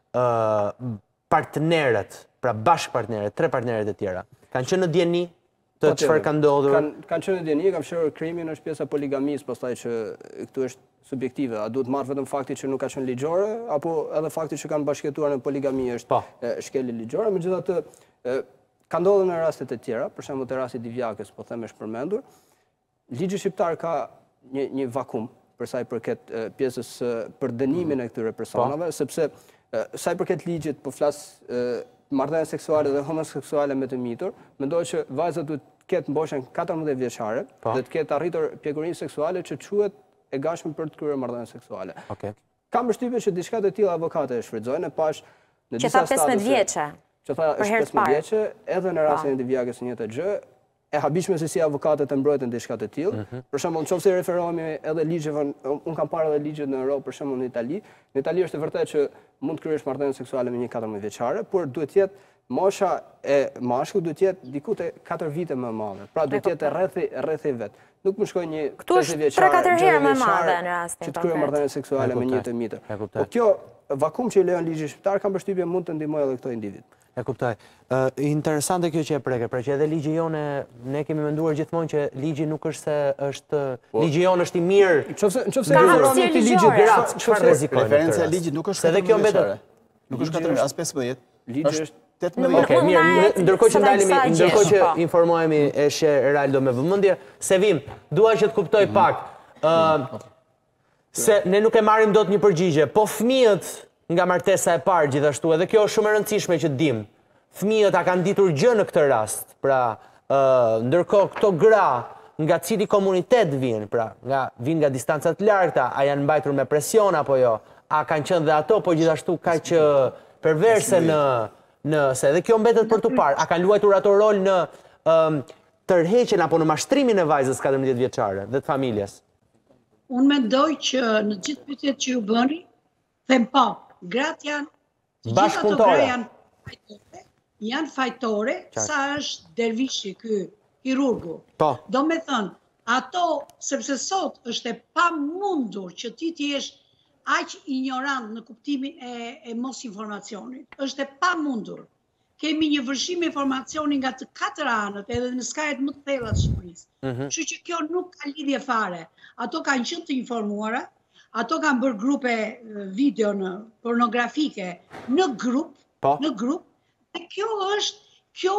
partnerët, pra bashkëpartnerët, 3 partnerët e tjera. Kanë qenë në dieni të çfarë ka ndodhur? Kanë qenë në dieni, kam shërur krimin është pjesa poligamisë, pastaj që këtu është subjektive. A duhet marrë vetëm fakti që nuk ka qenë ligjore, apo edhe fakti që kanë bashkëtuar në poligami është shkelje ligjore. Megjithatë, ka ndodhur në raste të tjera, për shembull te rasti Divjakës, po them është përmendur, ligji shqiptar ka një vakum për sa i përket pjesës për dënimin e këtyre personave, sepse sa i përket ligjit, po flas marrëdhënie seksuale dhe homoseksuale me të mitur, mendoj që vajza duhet të ketë mboshën 14 vjeçare dhe të ketë arritur pjekurinë seksuale që quhet e gatshme për të kryer marrëdhënie seksuale. Kam përshtypjen që diçka të tilla avokate e shfrytëzojnë, pash në disa statuse. Që tha 15 vjeçe. Që tha është 15 vjeçe, edhe në rastin e Divjakës një të gjë, e habishme se si avokatët e mbrojtën diçka të tillë. Për shembull, nëse referohemi edhe ligjeve, un kam parë edhe ligjet në Europë, për shembull në Itali. Në Itali është e vërtetë që mund të kryesh marrëdhënie seksuale me një 14 vjeçare, por duhet të jetë mosha e mashkullit duhet të jetë diku te 4 vite më e madhe. Pra duhet të jetë rreth vet. Nuk më shkoj një 30 vjeçare. Këtu është 3-4 herë më e madhe në rastin që të kryej marrëdhënie seksuale me një të mitër. Po kjo vakum që i lejon ligji shqiptar kam përshtypjen mund të ndihmojë edhe këto individ. E kuptoj. Interesante kjo që e preke, pra që edhe ligji jone, ne kemi menduar gjithmonë që ligji nuk është se është, ligji jone është i mirë. Nëse hapësirë ligjore. Çfarë rrezikojnë? Referenca e ligjit nuk është 14 vjeçare. Nuk është 14, as 15. Ligji është 18. Okej, mirë, ndërkohë që ndalemi, ndërkohë që informohemi e she Eraldo me vëmendje, Sevim, dua që të kuptoj pak. Se ne nuk e marrim dot një përgjigje, po fëmijët nga martesa e parë gjithashtu, edhe kjo është shumë e rëndësishme që të dim. Fëmijët a kanë ditur gjë në këtë rast, pra ndërkohë këto gra nga cili komunitet vinë, pra vinë nga distanca të largëta, a janë mbajtur me presion apo jo, a kanë qenë dhe ato, po gjithashtu kaq perverse se edhe kjo mbetet për tu parë, a kanë luajtur ato rol në tërheqjen apo në mashtrimin e vajzës 14 vjeçare dhe të familjes? Unë mendoj që në gjithë pyetjet që ju bëni, them po, gratë janë, gjithë ato gra janë fajtore, sa është Dervishi, ky kirurgu. Do me thënë, ato, sepse sot është e pa mundur që ti t'jesh aq ignorant në kuptimin e mos informacionit, është e pa mundur. Kemi një vërshim informacioni nga të 4 anët, edhe në skajet më të thella të Shqipërisë. Kështu që kjo nuk ka lidhje fare. Ato kanë qenë të informuara, ato kanë bërë grupe video në pornografike në grup, dhe kjo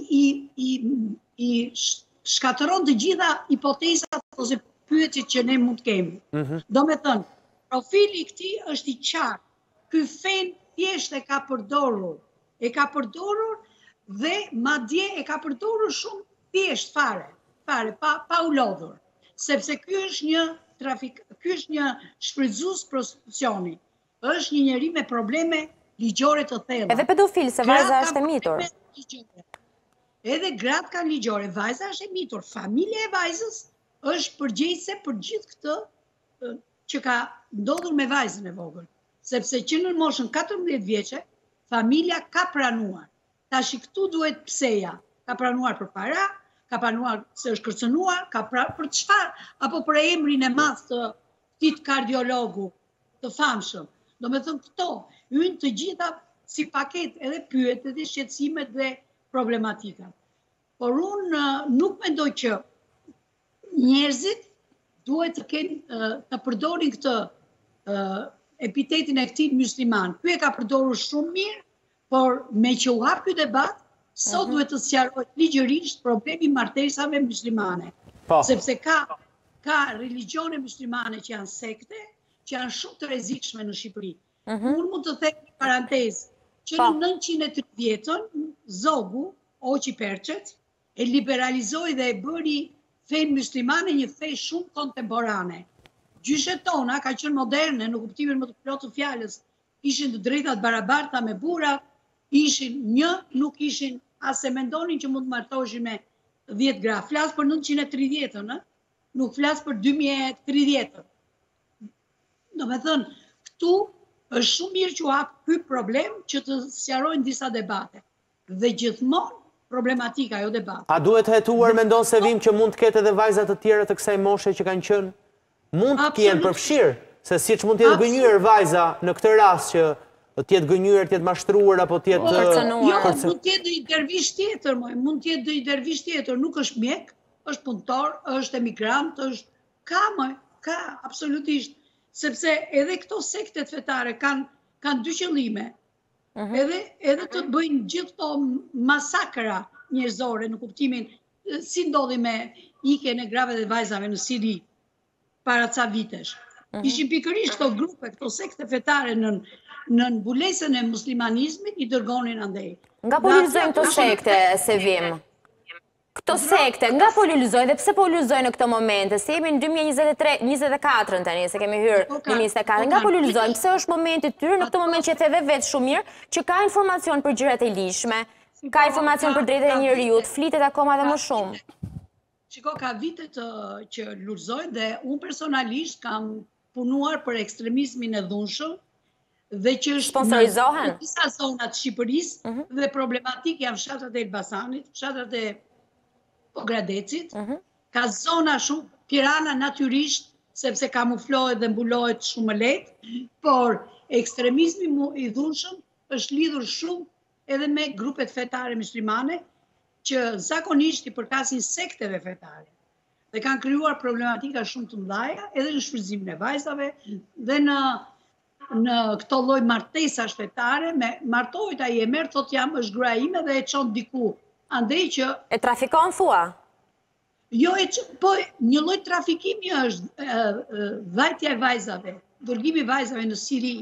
i shkatëron të gjitha hipotezat ose pyetjet që ne mund të kemi. Do me thënë, profili i këtij është i qartë. Ky fen thjesht e ka përdorur dhe madje e ka përdorur shumë thjesht fare, pa u lodhur. Sepse ky është një shfrytëzues prostitucioni. Është një njeri me probleme ligjore të thella. Edhe pedofil, se vajza është e mitur. Edhe gratë kanë ligjore, vajza është e mitur. Familja e vajzës është përgjegjëse për gjithë këtë që ka ndodhur me vajzën e vogël. Sepse që në moshën 14 vjeçe, familja ka pranuar. Tash këtu duhet pseja. Ka pranuar për para, ka pranuar se është kërcënuar, ka pranuar për çfarë, apo për emrin e madh të këtij kardiologu të famshëm. Do me thënë këto, hynë të gjitha si paket edhe pyetjet dhe shqetësimet dhe problematikat. Por unë nuk mendoj që njerëzit duhet të kenë të përdorin këtë epitetin e këtij musliman. Ky e ka përdorur shumë mirë, por me që u hap ky debat, sot duhet të sqarohet ligjërisht problemi i martesave muslimane. Sepse ka religione muslimane që janë sekte, që janë shumë të rrezikshme në Shqipëri. Unë mund të them një parantezë, që në 930-ën Zogu, Oqi Perçet, e liberalizoi dhe e bëri fen muslimane një fe shumë kontemporane. Gjyshet tona ka qenë moderne në kuptimin më të plotë të fjalës, ishin të drejtat barabarta me burrat, ishin nuk ishin as e mendonin që mund të martoheshin me 10 gra. Flas për 930-ën, nuk flas për 2030-ën. Do me thënë, këtu është shumë mirë që u hap ky problem që të sqarojnë disa debate. Dhe gjithmonë problematika, jo debate. A duhet hetuar, mendon Sevim, që mund të ketë edhe vajza të tjera të kësaj moshe që kanë qenë? Mund të jenë përfshirë, se siç mund të jetë gënjur vajza në këtë rast që të jetë gënjur, të jetë mashtruar apo të jetë kërcënuar. Jo, mund të jetë një dervish tjetër, mund të jetë një dervish tjetër, nuk është mjek, është punëtor, është emigrant, është ka absolutisht, sepse edhe këto sektet fetare kanë dy qëllime. Edhe të bëjnë gjithë këto masakra njerëzore në kuptimin si ndodhi me ikjen e grave dhe vajzave në Siri para ca vitesh. Ishin pikërisht këto grupe, këto sekte fetare në mbulesën e muslimanizmit i dërgonin andej. Nga po lulëzojnë këto sekte, Sevim? Këto sekte, nga po lulëzojnë dhe pse po lulëzojnë në këto momente? Se jemi në 2024 tani, se kemi hyrë në 2024. Nga po lulëzojnë? Pse është momenti tyre në këto moment që e the vetë shumë mirë, që ka informacion për gjërat e lishme, ka informacion për drejtat e njerëzit, flitet akoma dhe më shumë? Shiko, ka vitet që lurzoj dhe unë personalisht kam punuar për ekstremismin e dhunshëm dhe që është në disa zonat Shqipërisë dhe problematik janë fshatrat e Elbasanit, fshatrat e Pogradecit, ka zona shumë, Tirana natyrisht, sepse kamuflohet dhe mbulohet shumë lehtë, por ekstremizmi i dhunshëm është lidhur shumë edhe me grupet fetare muslimane, që zakonisht i përkasin sekteve fetare dhe kanë krijuar problematika shumë të mëdha edhe në shfrytëzimin e vajzave dhe në këto lloj martesash fetare, me martohet ai e merr thotë jam është gruaja ime dhe e çon diku. Andaj që e trafikon thua? Jo, po një lloj trafikimi është vajtja e vajzave, dërgimi i vajzave në Siri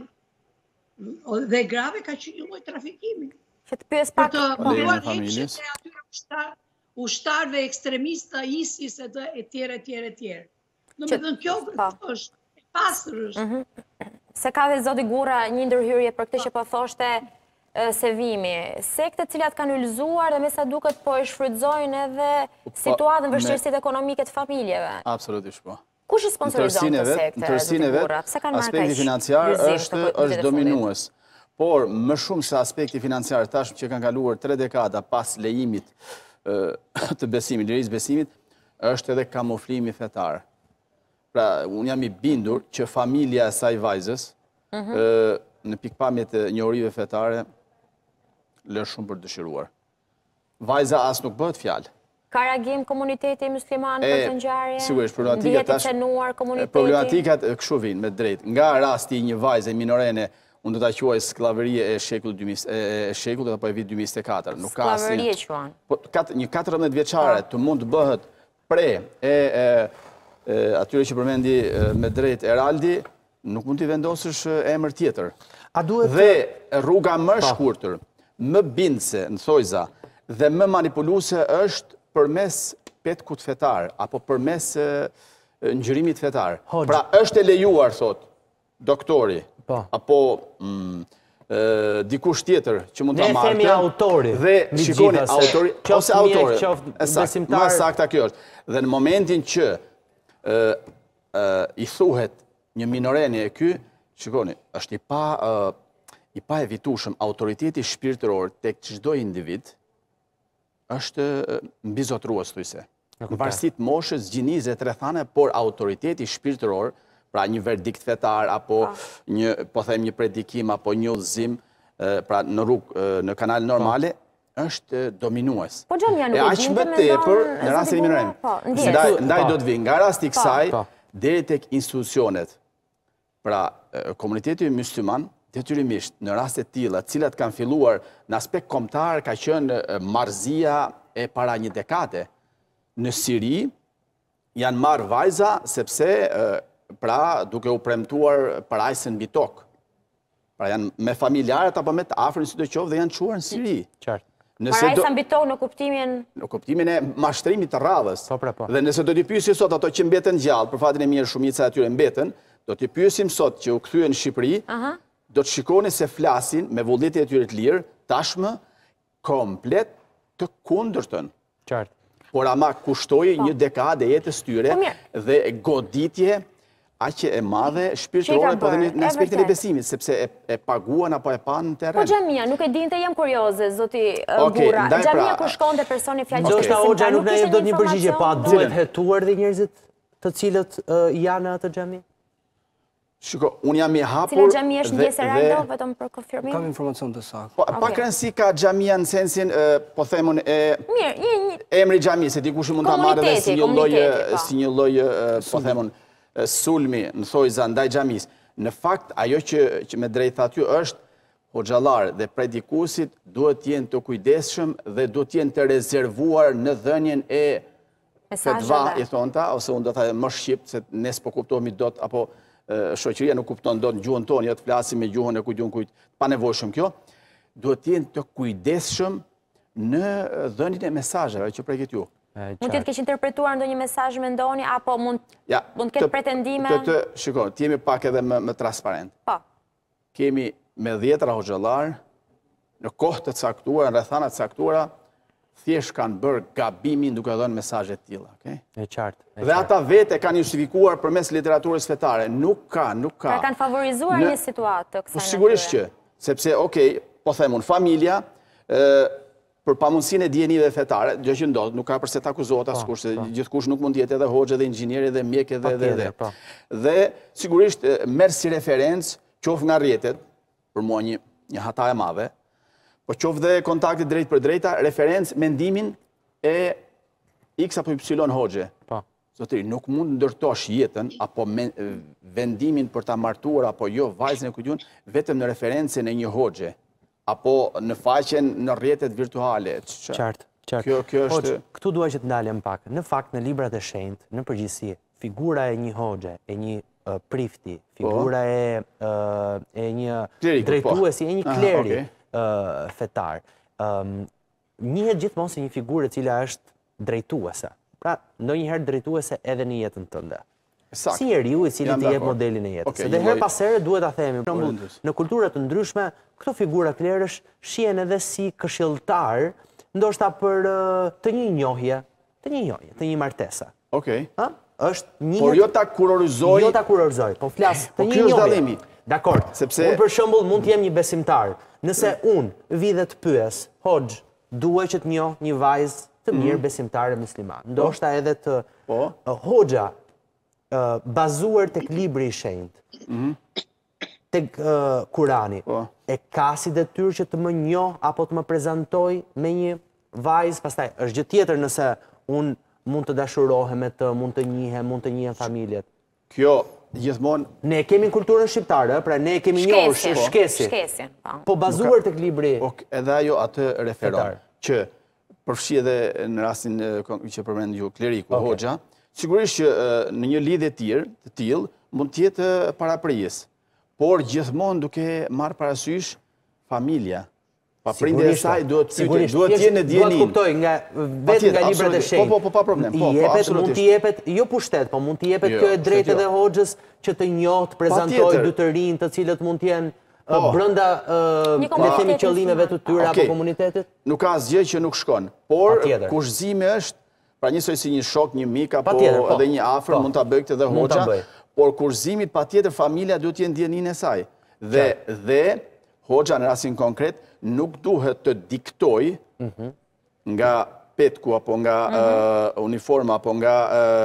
dhe grave ka qenë një lloj trafikimi. Që të pyes pak për atyre ushtarëve ekstremistë, ISIS e tjerë. Domethënë kjo është e pastër është. Se ka dhe zoti Gurra një ndërhyrje për këtë që po thoshte Sevimi. Sektet cilat kanë ulëzuar dhe me sa duket po e shfrytëzojnë edhe situatën vështirësitë ekonomike të familjeve. Absolutisht po. Kush i sponsorizon këto sekte? Tërësinë vet, aspekti financiar është dominues. Por, më shumë se aspekti financiar, tashmë që kanë kaluar 3 dekada pas lejimit të besimit, lirisë besimit, është edhe kamuflimi fetar. Pra, unë jam i bindur që familja e saj vajzës, në pikpamjet e njohurive fetare, lë shumë për dëshiruar. Vajza as nuk bëhet fjalë. Ka reagim komuniteti musliman për të ngjarje? Sigurisht, problematikat kështu vinë me drejt. Nga rasti një vajze minorene, unë do ta quaj skllavërie e shekullit apo e vitit 2024. Skllavërie quan. Një 14 vjeçare të mund të bëhet pre atyre që përmendi me drejt Eraldi, nuk mund t'i vendosësh emër tjetër. Dhe rruga më shkurtër, më bindse në thojza dhe më manipuluese është përmes petkut fetar apo përmes ngjërimit fetar. Pra është e lejuar, thot doktori, apo dikush tjetër që mund ta marrë. Ne themi autori. Dhe shikoni autori ose autori. Më saktë kjo është. Dhe në momentin që i thuhet një minorenie e ky, shikoni, është i pa evitueshëm autoriteti shpirtëror tek çdo individ është mbizotrues thujse. Varësi të moshës, gjinize, rrethane, por autoriteti shpirtëror, pra një verdikt fetar, apo po them një predikim, apo një udhëzim, pra në rrugë, në kanal normale, është dominues. Po Xhamia nuk e aq më tepër në rastin e minorenve. Ndaj do të vi nga rasti i kësaj deri tek institucionet. Pra komuniteti musliman detyrimisht në raste të tilla, të cilat kanë filluar në aspekt kombëtar, ka qenë marrëzia e para një dekade. Në Siri janë marrë vajza sepse pra duke u premtuar parajsën mbi tokë. Pra janë me familjarët apo me të afërm sidoqoftë dhe janë çuar në Siri. Parajsa mbi tokë në kuptimin e mashtrimit të radhës. Dhe nëse do t'i pyesim sot ato që mbeten gjallë, për fatin e mirë shumica e atyre mbeten, do t'i pyesim sot që u kthyen në Shqipëri, do të shikoni se flasin me vullnetin e tyre të lirë, tashmë komplet të kundërtën. Por ama kushtoi një dekadë e jetës tyre dhe goditje aqe e madhe shpirtërore, po dhe në aspektin e besimit, sepse e paguan apo e panë në terren. Po Xhamia, nuk e dinte, jam kurioze, zoti Gurra. Xhamia kur shkonte personi fjalë që Hoxha nuk na jep dot një përgjigje, pa duhet hetuar dhe njerëzit të cilët janë në atë xhami? Shiko, unë jam i hapur... Cila xhami është ndjesë Eraldo, vetëm për konfirmim? Kam informacion të saktë. Pak rëndësi ka xhamia në sensin, po themun emri xhami, se dikush mund ta marrë dhe si një lloj, po themun, sulmi në thojza ndaj xhamis. Në fakt, ajo që me drejt aty është hoxhallar dhe predikuesit duhet të jenë të kujdesshëm dhe duhet të jenë të rezervuar në dhënien e fetva, i thonta, ose unë do të thajë më shqip, se ne s'po kuptohemi dot, apo shoqëria nuk kupton dot në gjuhën tonë, jo të flasim me gjuhën e kujtun kujt, pa nevojshëm kjo, duhet të jenë të kujdesshëm në dhënien e mesazheve që preket ju. Mund të keq interpretuar ndonjë mesazh mendoni apo mund të ketë pretendime? Shikoj, të jemi pak edhe më transparent. Po. Kemi me 10 hoxhallar në kohë të caktuara, në rrethana të caktuara, thjesht kanë bërë gabimin duke dhënë mesazhe të tilla, okay? E qartë. Dhe ata vetë kanë justifikuar përmes literaturës fetare. Nuk ka. Pra kanë favorizuar një situatë të kësaj natyre. Sigurisht që, sepse, okay, po them unë, familja për pamundësinë e dijenive fetare, gjë që ndodh, nuk ka përse të akuzohet askush, se gjithkush nuk mund të jetë edhe hoxhë, edhe inxhinier, edhe mjek, edhe. Dhe sigurisht merr si referencë, qoftë nga rrjetet, për mua një hata e madhe, po qoftë dhe kontakti drejt për drejta, referencë mendimin e X apo Y hoxhe. Zotëri, nuk mund ndërtosh jetën apo vendimin për ta martuar apo jo vajzën e kujtun vetëm në referencën e një hoxhe apo në faqen në rrjetet virtuale. Qartë. Kjo është... Këtu duaj që të ndalem pak. Në fakt, në librat e shenjtë, në përgjithësi, figura e një hoxhe, e një prifti, figura e një drejtuesi, e një kleri fetar, njihet gjithmonë si një figurë e cila është drejtuese. Pra, ndonjëherë drejtuese edhe në jetën tënde. Si njeriu i cili të jep modelin e jetës. Dhe her pas here duhet ta themi, në kultura të ndryshme, këto figura klerësh shihen edhe si këshilltar, ndoshta për të një njohje, të një martese. Okej. Është një... Por jo ta kurorizoj... Jo ta kurorizoj, po flas të një njohje. Dakor. Unë për shembull mund të jem një besimtar. Nëse unë vi dhe të pyes, hoxh, duhet që të njoh një vajzë të mirë besimtare musliman. Ndoshta edhe të hoxha bazuar tek libri i shenjtë, tek Kurani, e ka si detyrë që të më njoh apo të më prezantoj me një vajzë, pastaj është gjë tjetër nëse unë mund të dashurohem me të, mund të njihen familjet. Kjo gjithmonë... Ne kemi kulturën shqiptare, pra ne kemi njohur shkesin. Po bazuar tek libri... Edhe ajo atë referon, që përfshi edhe në rastin që përmend ju kleriku, hoxha, sigurisht që në një lidhje të tillë mund të jetë paraprijës, por gjithmonë duke marrë parasysh familja. Paprindja e saj duhet të jenë në dijenin. Duhet kuptoj vetëm nga librat e shenjtë. Po, pa problem. Mund t'i jepet jo pushtet, po mund t'i jepet kjo e drejtë edhe hoxhës që të njohë, të prezantojë dy të rinj, të cilët mund të jenë brenda le themi qëllimeve të tyre apo komunitetit. Nuk ka asgjë që nuk shkon, por kushzimi është pra njësoj si një shok, një mik, apo edhe një afër, mund të bëjë këtë dhe hoxha, por kurzimit pa tjetër familja duhet jenë djenin e saj. Dhe hoxha në rastin konkret nuk duhet të diktoj nga petku, apo nga uniforma, apo nga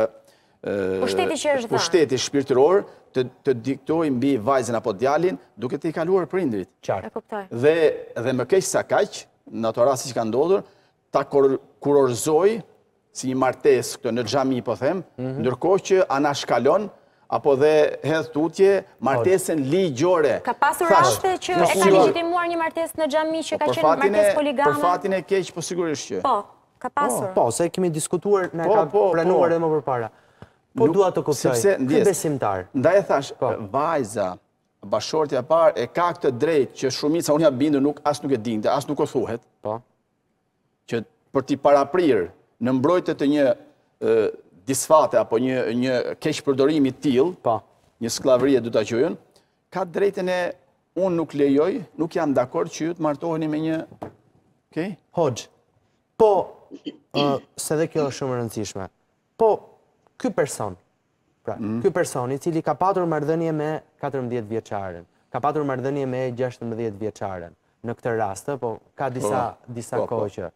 pushteti shpirtëror, të diktoj mbi vajzën apo djalin, duke të i kaluar prindrit. Dhe më keq sa kaq, në ato rasti që ka ndodhur, ta kurorzoj si një martes këtë në xhami, po them, ndërkohë që anashkalon apo dhe hedh tutje martesën ligjore. Ka pasur raste që e ka legjitimuar një martesë në xhami që ka qenë martesë poligame? Për fatin e keq, po sigurisht që. Po, ka pasur. Po, se kemi diskutuar, ne ka pranuar edhe më përpara. Po dua të kuptoj, ky besimtar. Ndaj e thash, vajza, bashortja parë e ka këtë drejt që shumica unë ja bindur as nuk e dinte, as nuk o thuhet. Po. Që për t'i paraprirë në mbrojtje të një disfate apo një keq përdorimi tillë, një skllavërie do ta quajmë, ka drejtën e unë nuk lejoj, nuk jam dakord që ju të martoheni me një hoxh. Po, se dhe kjo është shumë e rëndësishme. Po, ky person i cili ka patur marrëdhënie me 14 vjeçaren, ka patur marrëdhënie me 16 vjeçaren, në këtë rast, po ka disa kohë që.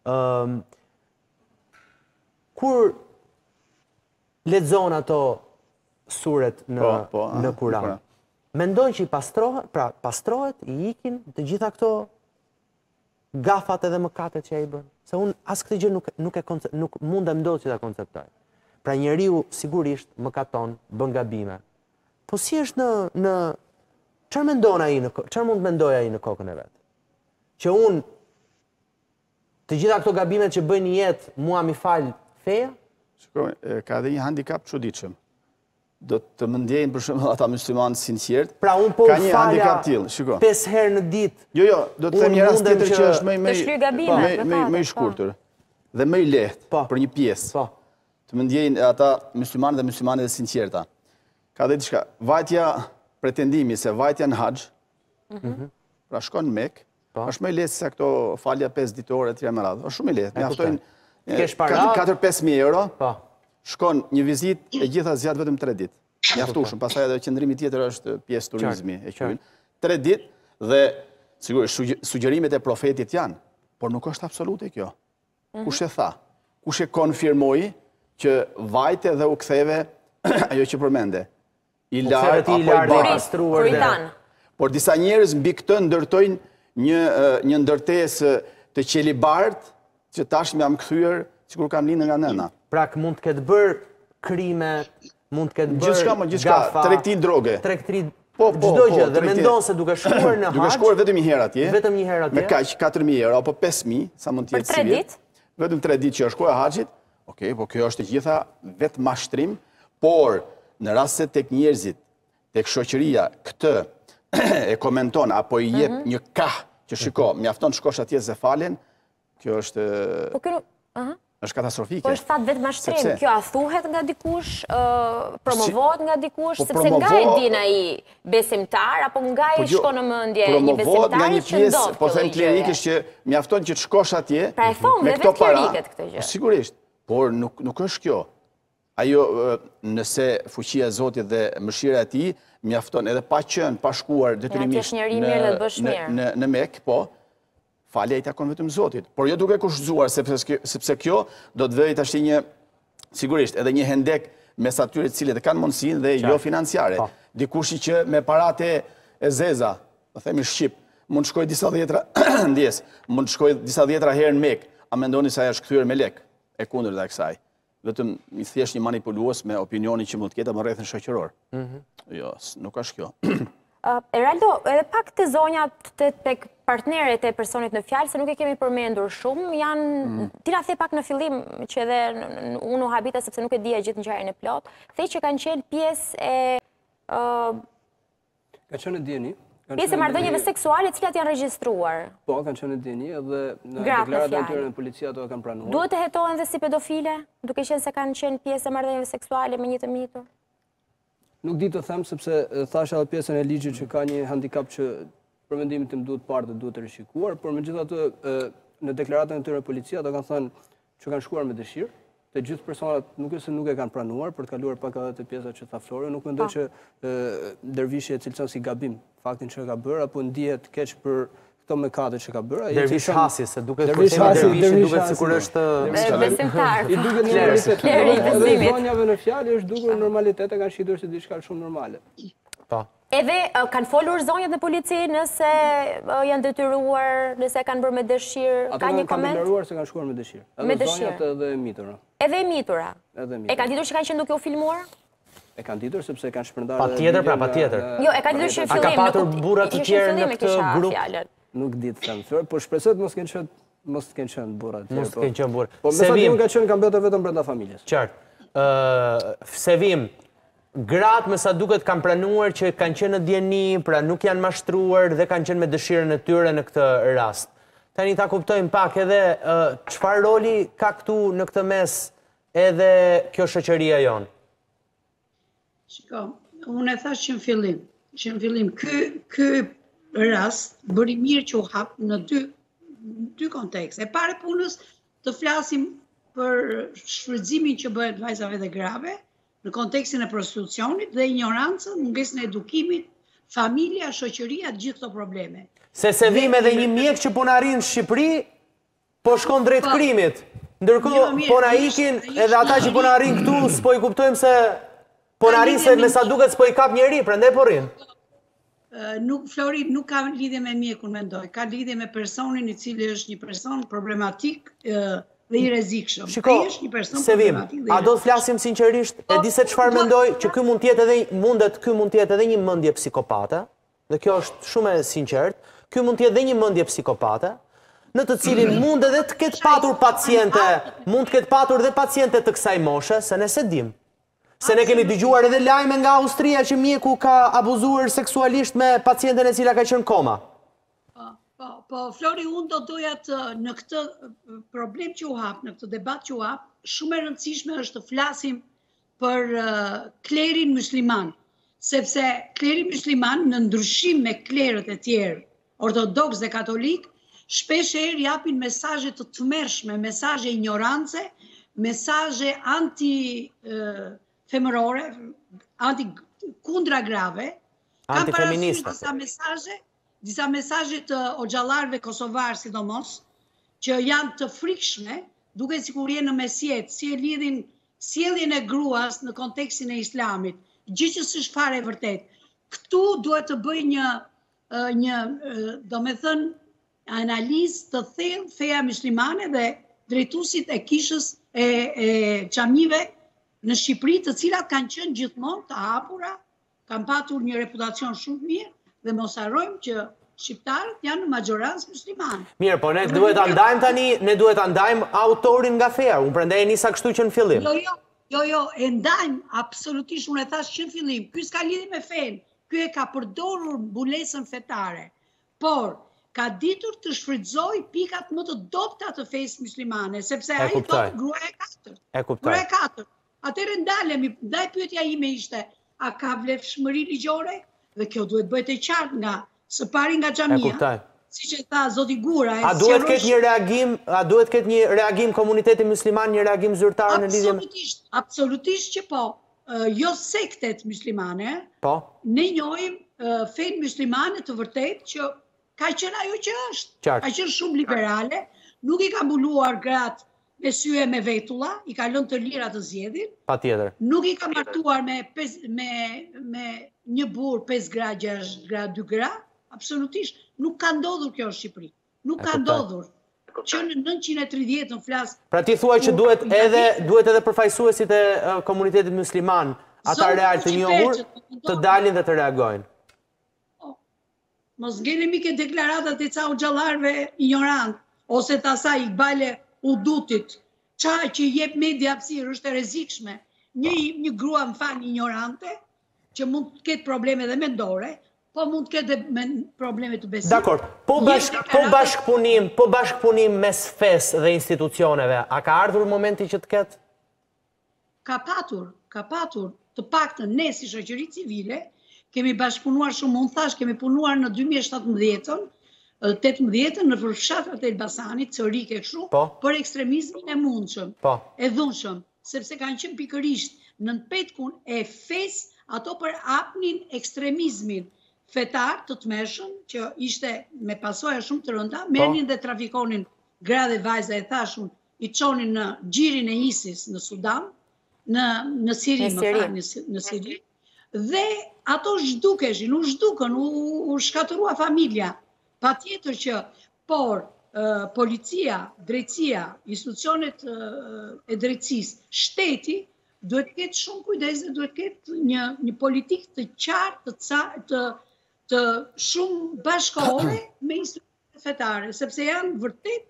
Kur lexon ato suret në Kur'an, mendojnë që i pastrohet, i ikin të gjitha këto gafat edhe mëkatet që ai bën. Se unë as këtë gjë nuk mundem dot që ta konceptoj. Pra njeriu sigurisht mëkaton, bën gabime. Po si është në çfarë mendon ai çfarë mund të mendoj ai në kokën e vet? Që unë të gjitha këto gabimet që bëjnë në jetë mua mi fal feja? Shikoj, ka edhe një handicap çuditshëm. Do të më ndjejnë për shembull ata muslimanë sinqert. Pra unë po ka një handicap tillë, shikoj. 5 herë në ditë. Jo, do të them një rast tjetër që është më i shkurtër dhe më i lehtë për një pjesë. Të më ndjejnë ata muslimanë dhe muslimanet e sinqerta. Ka dhe diçka, vajtja pretendimi se vajtja në haxh, pra shkon në Mekë, është më i lehtë se këto falja 5 ditore, 3 me radhë. Është shumë i lehtë. Mjaftojnë 4-5.000 euro, shkon një vizit e gjitha zjatë vetëm 3 ditë. Mjaftueshëm, pastaj edhe qëndrimi tjetër është pjesë turizmi e quajnë. 3 ditë dhe sigurisht sugjerimet e profetit janë, por nuk është absolute kjo. Kush e tha? Kush e konfirmoi që vajte dhe u ktheve ajo që përmende? I larë apo i bashkë. Por disa njerëz mbi këtë ndërtojnë një ndërtesë të qelibart që tashmë jam kthyer sikur kam lindë nga nëna. Pra mund të ketë bërë krime, mund të ketë bërë gafa, tregti droge. Çdo gjë dhe mendon se duke shkuar në Hax, duke shkuar vetëm një herë atje. Vetëm një herë atje. Me kaq 4.000 euro apo 5.000, sa mund të jetë si. Për 3 ditë? Vetëm 3 ditë që është shkuar Haxhit. Okej, po kjo është e gjitha vetë mashtrim, por në rast se tek njerëzit, tek shoqëria këtë e komenton apo i jep një kah që shiko, mjafton të shkosh atje se falen, kjo është është katastrofike. Po është thatë vetë mashtrim, kjo a thuhet nga dikush, promovohet nga dikush, sepse nga e din ai besimtar, apo nga i shko në mendje një besimtari që ndodh. Po them klerikisht që mjafton që të shkosh atje pra e thonë dhe vetë kleriket këtë gjë. Sigurisht, por nuk është kjo. Ajo, nëse fuqia e Zotit dhe mëshira e tij mjafton edhe pa qenë, pa shkuar detyrimisht në Mekë, po falja i takon vetëm Zotit. Por jo duke kushtzuar, sepse kjo do të vëjë tash një, sigurisht, edhe një hendek mes atyre të cilët kanë mundësinë dhe jo financiare. Dikush që me parate e zeza, do themi shqip, mund të shkojë disa dhjetra ndjes, mund të shkojë disa dhjetra herë në Mekë, a mendoni se ajo është kthyer me lek? E kundërta e kësaj. Vetëm i thjesht një manipulues me opinionin që mund të ketë më rrethën shoqëror. Jo, nuk është kjo. Eraldo, edhe pak të zonjat tek partneret e personit në fjalë, se nuk e kemi përmendur shumë, janë, tira the pak në fillim, që edhe unë u habita sepse nuk e dija gjithë ngjarjen e plot, the që kanë qenë pjesë e ka qenë dieni. Pjesë e marrëdhënieve seksuale, të cilat janë regjistruar. Po, kanë qenë dieni dhe në deklaratat e tyre në policia ato e kanë pranuar. Duhet të hetohen dhe si pedofile, duke qenë se kanë qenë pjesë e marrëdhënieve seksuale me një të mitur? Nuk di të them, sepse thasha edhe pjesën e ligjit që ka një handicap që për mendimin tim duhet parë dhe duhet të rishikuar, por megjithatë në deklaratën e tyre në policia ato kanë thënë që kanë shkuar me dëshirë. Të gjithë personat nuk e se nuk e kanë pranuar për të kaluar pak edhe të pjesa që tha Flori, nuk mendoj që Dervishi e cilëson si gabim faktin që ka bërë apo ndihet keq për këto mëkate që ka bërë. Dervish Hasi, se duket duket sikur është besimtar. I duket normalitet. Edhe zonjave në fjalë është dukur normalitet, e kanë shitur si diçka shumë normale. Po. Edhe kanë folur zonjat e polici nëse janë detyruar, nëse kanë bërë me dëshirë, ka një koment? Ato kanë deklaruar se kanë shkuar me dëshirë. Edhe zonjat edhe mitura. Edhe mitura? E kanë ditur që kanë qenë duke u filmuar? E kanë ditur sepse kanë shpërndarë... Patjetër, pra patjetër. Jo, e kanë ditur që në fillim... A ka patur burrat të tjerë në këtë grup? Nuk di të them, por shpresoj mos të kenë qenë burrat të tjerë. Mos të kenë qenë burra. Po me sa diun ka qenë kanë vetëm brenda familjes. Qartë. Sevim, gratë me sa duket kanë pranuar që kanë qenë në dieni, pra nuk janë mashtruar dhe kanë qenë me dëshirën e tyre në këtë rast. Tani ta kuptojmë pak edhe çfarë roli ka këtu në këtë mes edhe kjo shoqëria jonë. Shiko, unë e thash që në fillim, ky rast bëri mirë që u hap në dy kontekste. E pare punës të flasim për shfrytëzimin që bëhet vajzave dhe grave në kontekstin e prostitucionit dhe ignorancën, mungesën e edukimit, familja, shoqëria, gjithë këto probleme. Se Sevim edhe një mjek që po na arrin në Shqipëri, po shkon drejt krimit. Ndërkohë po na ikin edhe ata që po na arrin këtu, s'po i kuptojmë se po na arrin se me sa duket s'po i kap njeri, prandaj po rrin. Flori nuk ka lidhje me mjekun, mendoj. Ka lidhje me personin i cili është një person problematik dhe i rrezikshëm. Shiko, Sevim, a do të flasim sinqerisht, e di se çfarë mendoj, që ky mund të jetë edhe një mendje psikopate, dhe kjo është shumë e sinqert, ky mund të jetë edhe një mendje psikopate, në të cilin mund edhe të ketë patur paciente, mund të ketë patur dhe paciente të kësaj moshe, se ne se dim. Se ne kemi dëgjuar edhe lajme nga Austria që mjeku ka abuzuar seksualisht me pacienten e cila ka qenë koma. Po, Flori, unë do doja në këtë problem që u hap, në këtë debat që u hap, shumë e rëndësishme është të flasim për klerin musliman, sepse kleri musliman në ndryshim me klerët e tjerë ortodoks dhe katolik, shpesher japin mesazhe të tmerrshme, mesazhe ignorance, mesazhe anti-femërore, kundra grave. Antifeministe. Disa mesazhe të hoxhallarëve kosovar sidomos, që janë të frikshme, duke sikur jenë në mesjet, si e lidhin sjelljen e gruas në kontekstin e islamit, gjë që s'është fare e vërtet. Këtu duhet të bëj një domethënë analizë të thellë feja muslimane dhe drejtuesit e kishës e xhamive në Shqipëri, të cilat kanë qenë gjithmonë të hapura, kanë patur një reputacion shumë mirë dhe mos harrojmë që shqiptarët janë në majorancë muslimane. Mirë, po ne duhet ta ndajmë tani, ne duhet ta ndajmë autorin nga feja. Unë prandaj e nisa kështu që në fillim. Jo, e ndajmë absolutisht, unë e thash që në fillim. Ky s'ka lidhje me fen, ky e ka përdorur mbulesën fetare. Por ka ditur të shfrytëzoj pikat më të dobta të fesë muslimane, sepse ai thotë gruaja e katërt. Gruaja e katërt. Atëherë ndalemi, ndaj pyetja ime ishte, a ka vlefshmëri ligjore? Dhe kjo duhet bëhet e qartë nga së pari nga xhamia. Siç e tha zoti Gura, a duhet ketë një reagim komuniteti musliman, një reagim zyrtar në lidhje me Absolutisht që po. Jo sektet muslimane. Po. Ne njohim fen muslimane të vërtetë që ka qenë ajo që është. Ka qenë shumë liberale, nuk i ka mbuluar gratë me sy e me vetulla, i ka lënë të lira të zgjedhin. Patjetër. Nuk i ka martuar me një burr 5 gra, 6 gra, 2 gra. Absolutisht. Nuk ka ndodhur kjo në Shqipëri. Nuk ka ndodhur. Që në 930 në flas. Pra ti thua që duhet edhe përfaqësuesit e komunitetit musliman, ata real të njohur, të dalin dhe të reagojnë. Mos ngelemi ke deklaratat e ca hoxhallarëve ignorant, ose të asaj Iqbale Udutit, qa që jep media hapësirë është e rrezikshme. Një grua më fan ignorante, që mund të ketë probleme dhe mendore, po mund të ketë probleme të besimit. Dakor, po bashkëpunim mes fesë dhe institucioneve, a ka ardhur momenti që të ketë? Ka patur, të paktën ne si shoqëri civile, kemi bashkëpunuar shumë, unë thash, kemi punuar në 2017-ën, 18 në fshatrat e Elbasanit, Corike kështu, për ekstremizmin e mundshëm, e dhunshëm, sepse kanë qenë pikërisht në petkun e fesë, ato për hapnin ekstremizmin fetar të tmerrshëm, që ishte me pasoja shumë të rënda, merrnin dhe trafikonin gra dhe vajza, e thashun, i çonin në xhirin e ISIS në Sudan, në Siri, në Siri, dhe ato zhdukeshin, u zhdukën, u shkatërua familja. Patjetër që, por policia, drejtësia, institucionet e drejtësisë, shteti, duhet ketë shumë kujdes dhe duhet ketë një politikë të qartë, të shumë bashkëkohore me institucionet fetare, sepse janë vërtet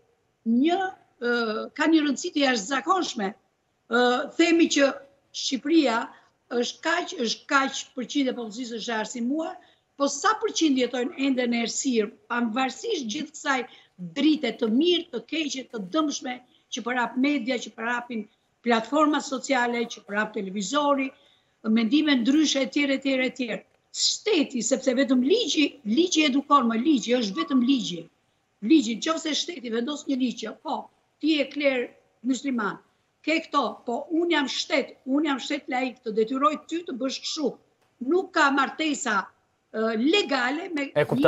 ka një rëndësi të jashtëzakonshme. Themi që Shqipëria është kaq përqind e popullsisë është arsimuar, po sa përqind jetojnë ende në errësirë, pavarësisht gjithë kësaj drite të mirë, të keqe, të dëmshme që përhap media, që përhapin platforma sociale, që përhap televizori, mendime ndryshe etj. Shteti, sepse vetëm ligji edukon, më ligji është vetëm ligji. Ligji, nëse shteti vendos një ligj, po, ti je kler musliman, ke këto, po unë jam shtet laik, të detyroj ty të bësh kështu. Nuk ka martesa legale me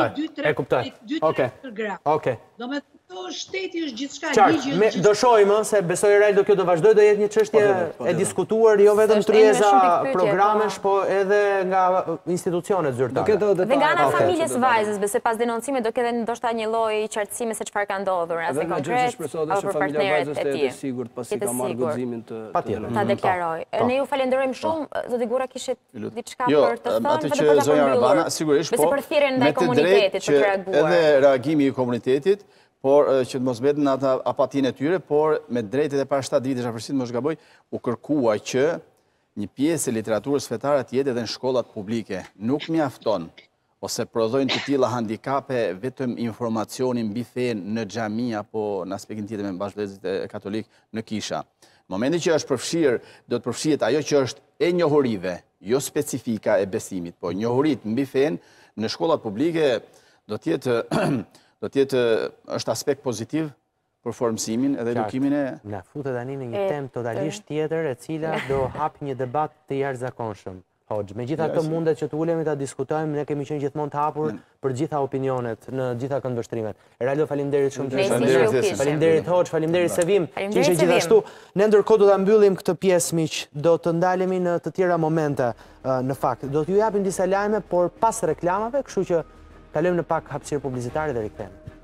2-3 gra. Do me to shteti është gjithçka, ligji është gjithçka. Do shohim se besoj real do kjo do vazhdoj, do jetë një çështje e diskutuar jo vetëm tryeza programesh, po edhe nga institucionet zyrtare. Dhe nga ana familjes vajzës, besoj pas denoncimit do ketë ndoshta një lloj qartësimi se çfarë ka ndodhur, as e konkret, apo për partnerët e tij. Sigurt pasi ka marrë guximin të ta deklaroj. Ne ju falenderojmë shumë, zoti Gura kishte diçka për të thënë, atë që zonja Arbana sigurisht po. Për thirrjen ndaj komunitetit për të reaguar. Edhe reagimi i komunitetit, por që të mos mbeten ata apatinë e tyre, por me drejtet e para 7 vitesh afërsi mos gaboj, u kërkua që një pjesë e literaturës fetare të jetë edhe në shkollat publike. Nuk mjafton ose prodhojnë të tilla handikape vetëm informacionin mbi fenë në xhami apo në aspektin tjetër me bashkëvëllezërit e katolik në kisha. Në momentin që është përfshirë, do të përfshihet ajo që është e njohurive, jo specifika e besimit, po njohurit mbi fenë në shkollat publike. do tjetë është aspekt pozitiv për formësimin edhe edukimin e... Na futet tani në një temë totalisht tjetër, e cila do hap një debat të jashtëzakonshëm. Hoxh, me gjitha të mundet që të ulemi ta diskutojmë, ne kemi qenë gjithmonë të hapur për gjitha opinionet, në gjitha këndvështrimet. Eraldo, faleminderit shumë. Faleminderit Hoxh, faleminderit Sevim, që ishe gjithashtu. Ne ndërkohë do ta mbyllim këtë pjesë, miq, do të ndalemi në të tjera momente, në fakt. Do t'ju japim disa lajme, por pas reklamave, kështu që kalojmë në pak hapësirë publicitare dhe rikthehemi.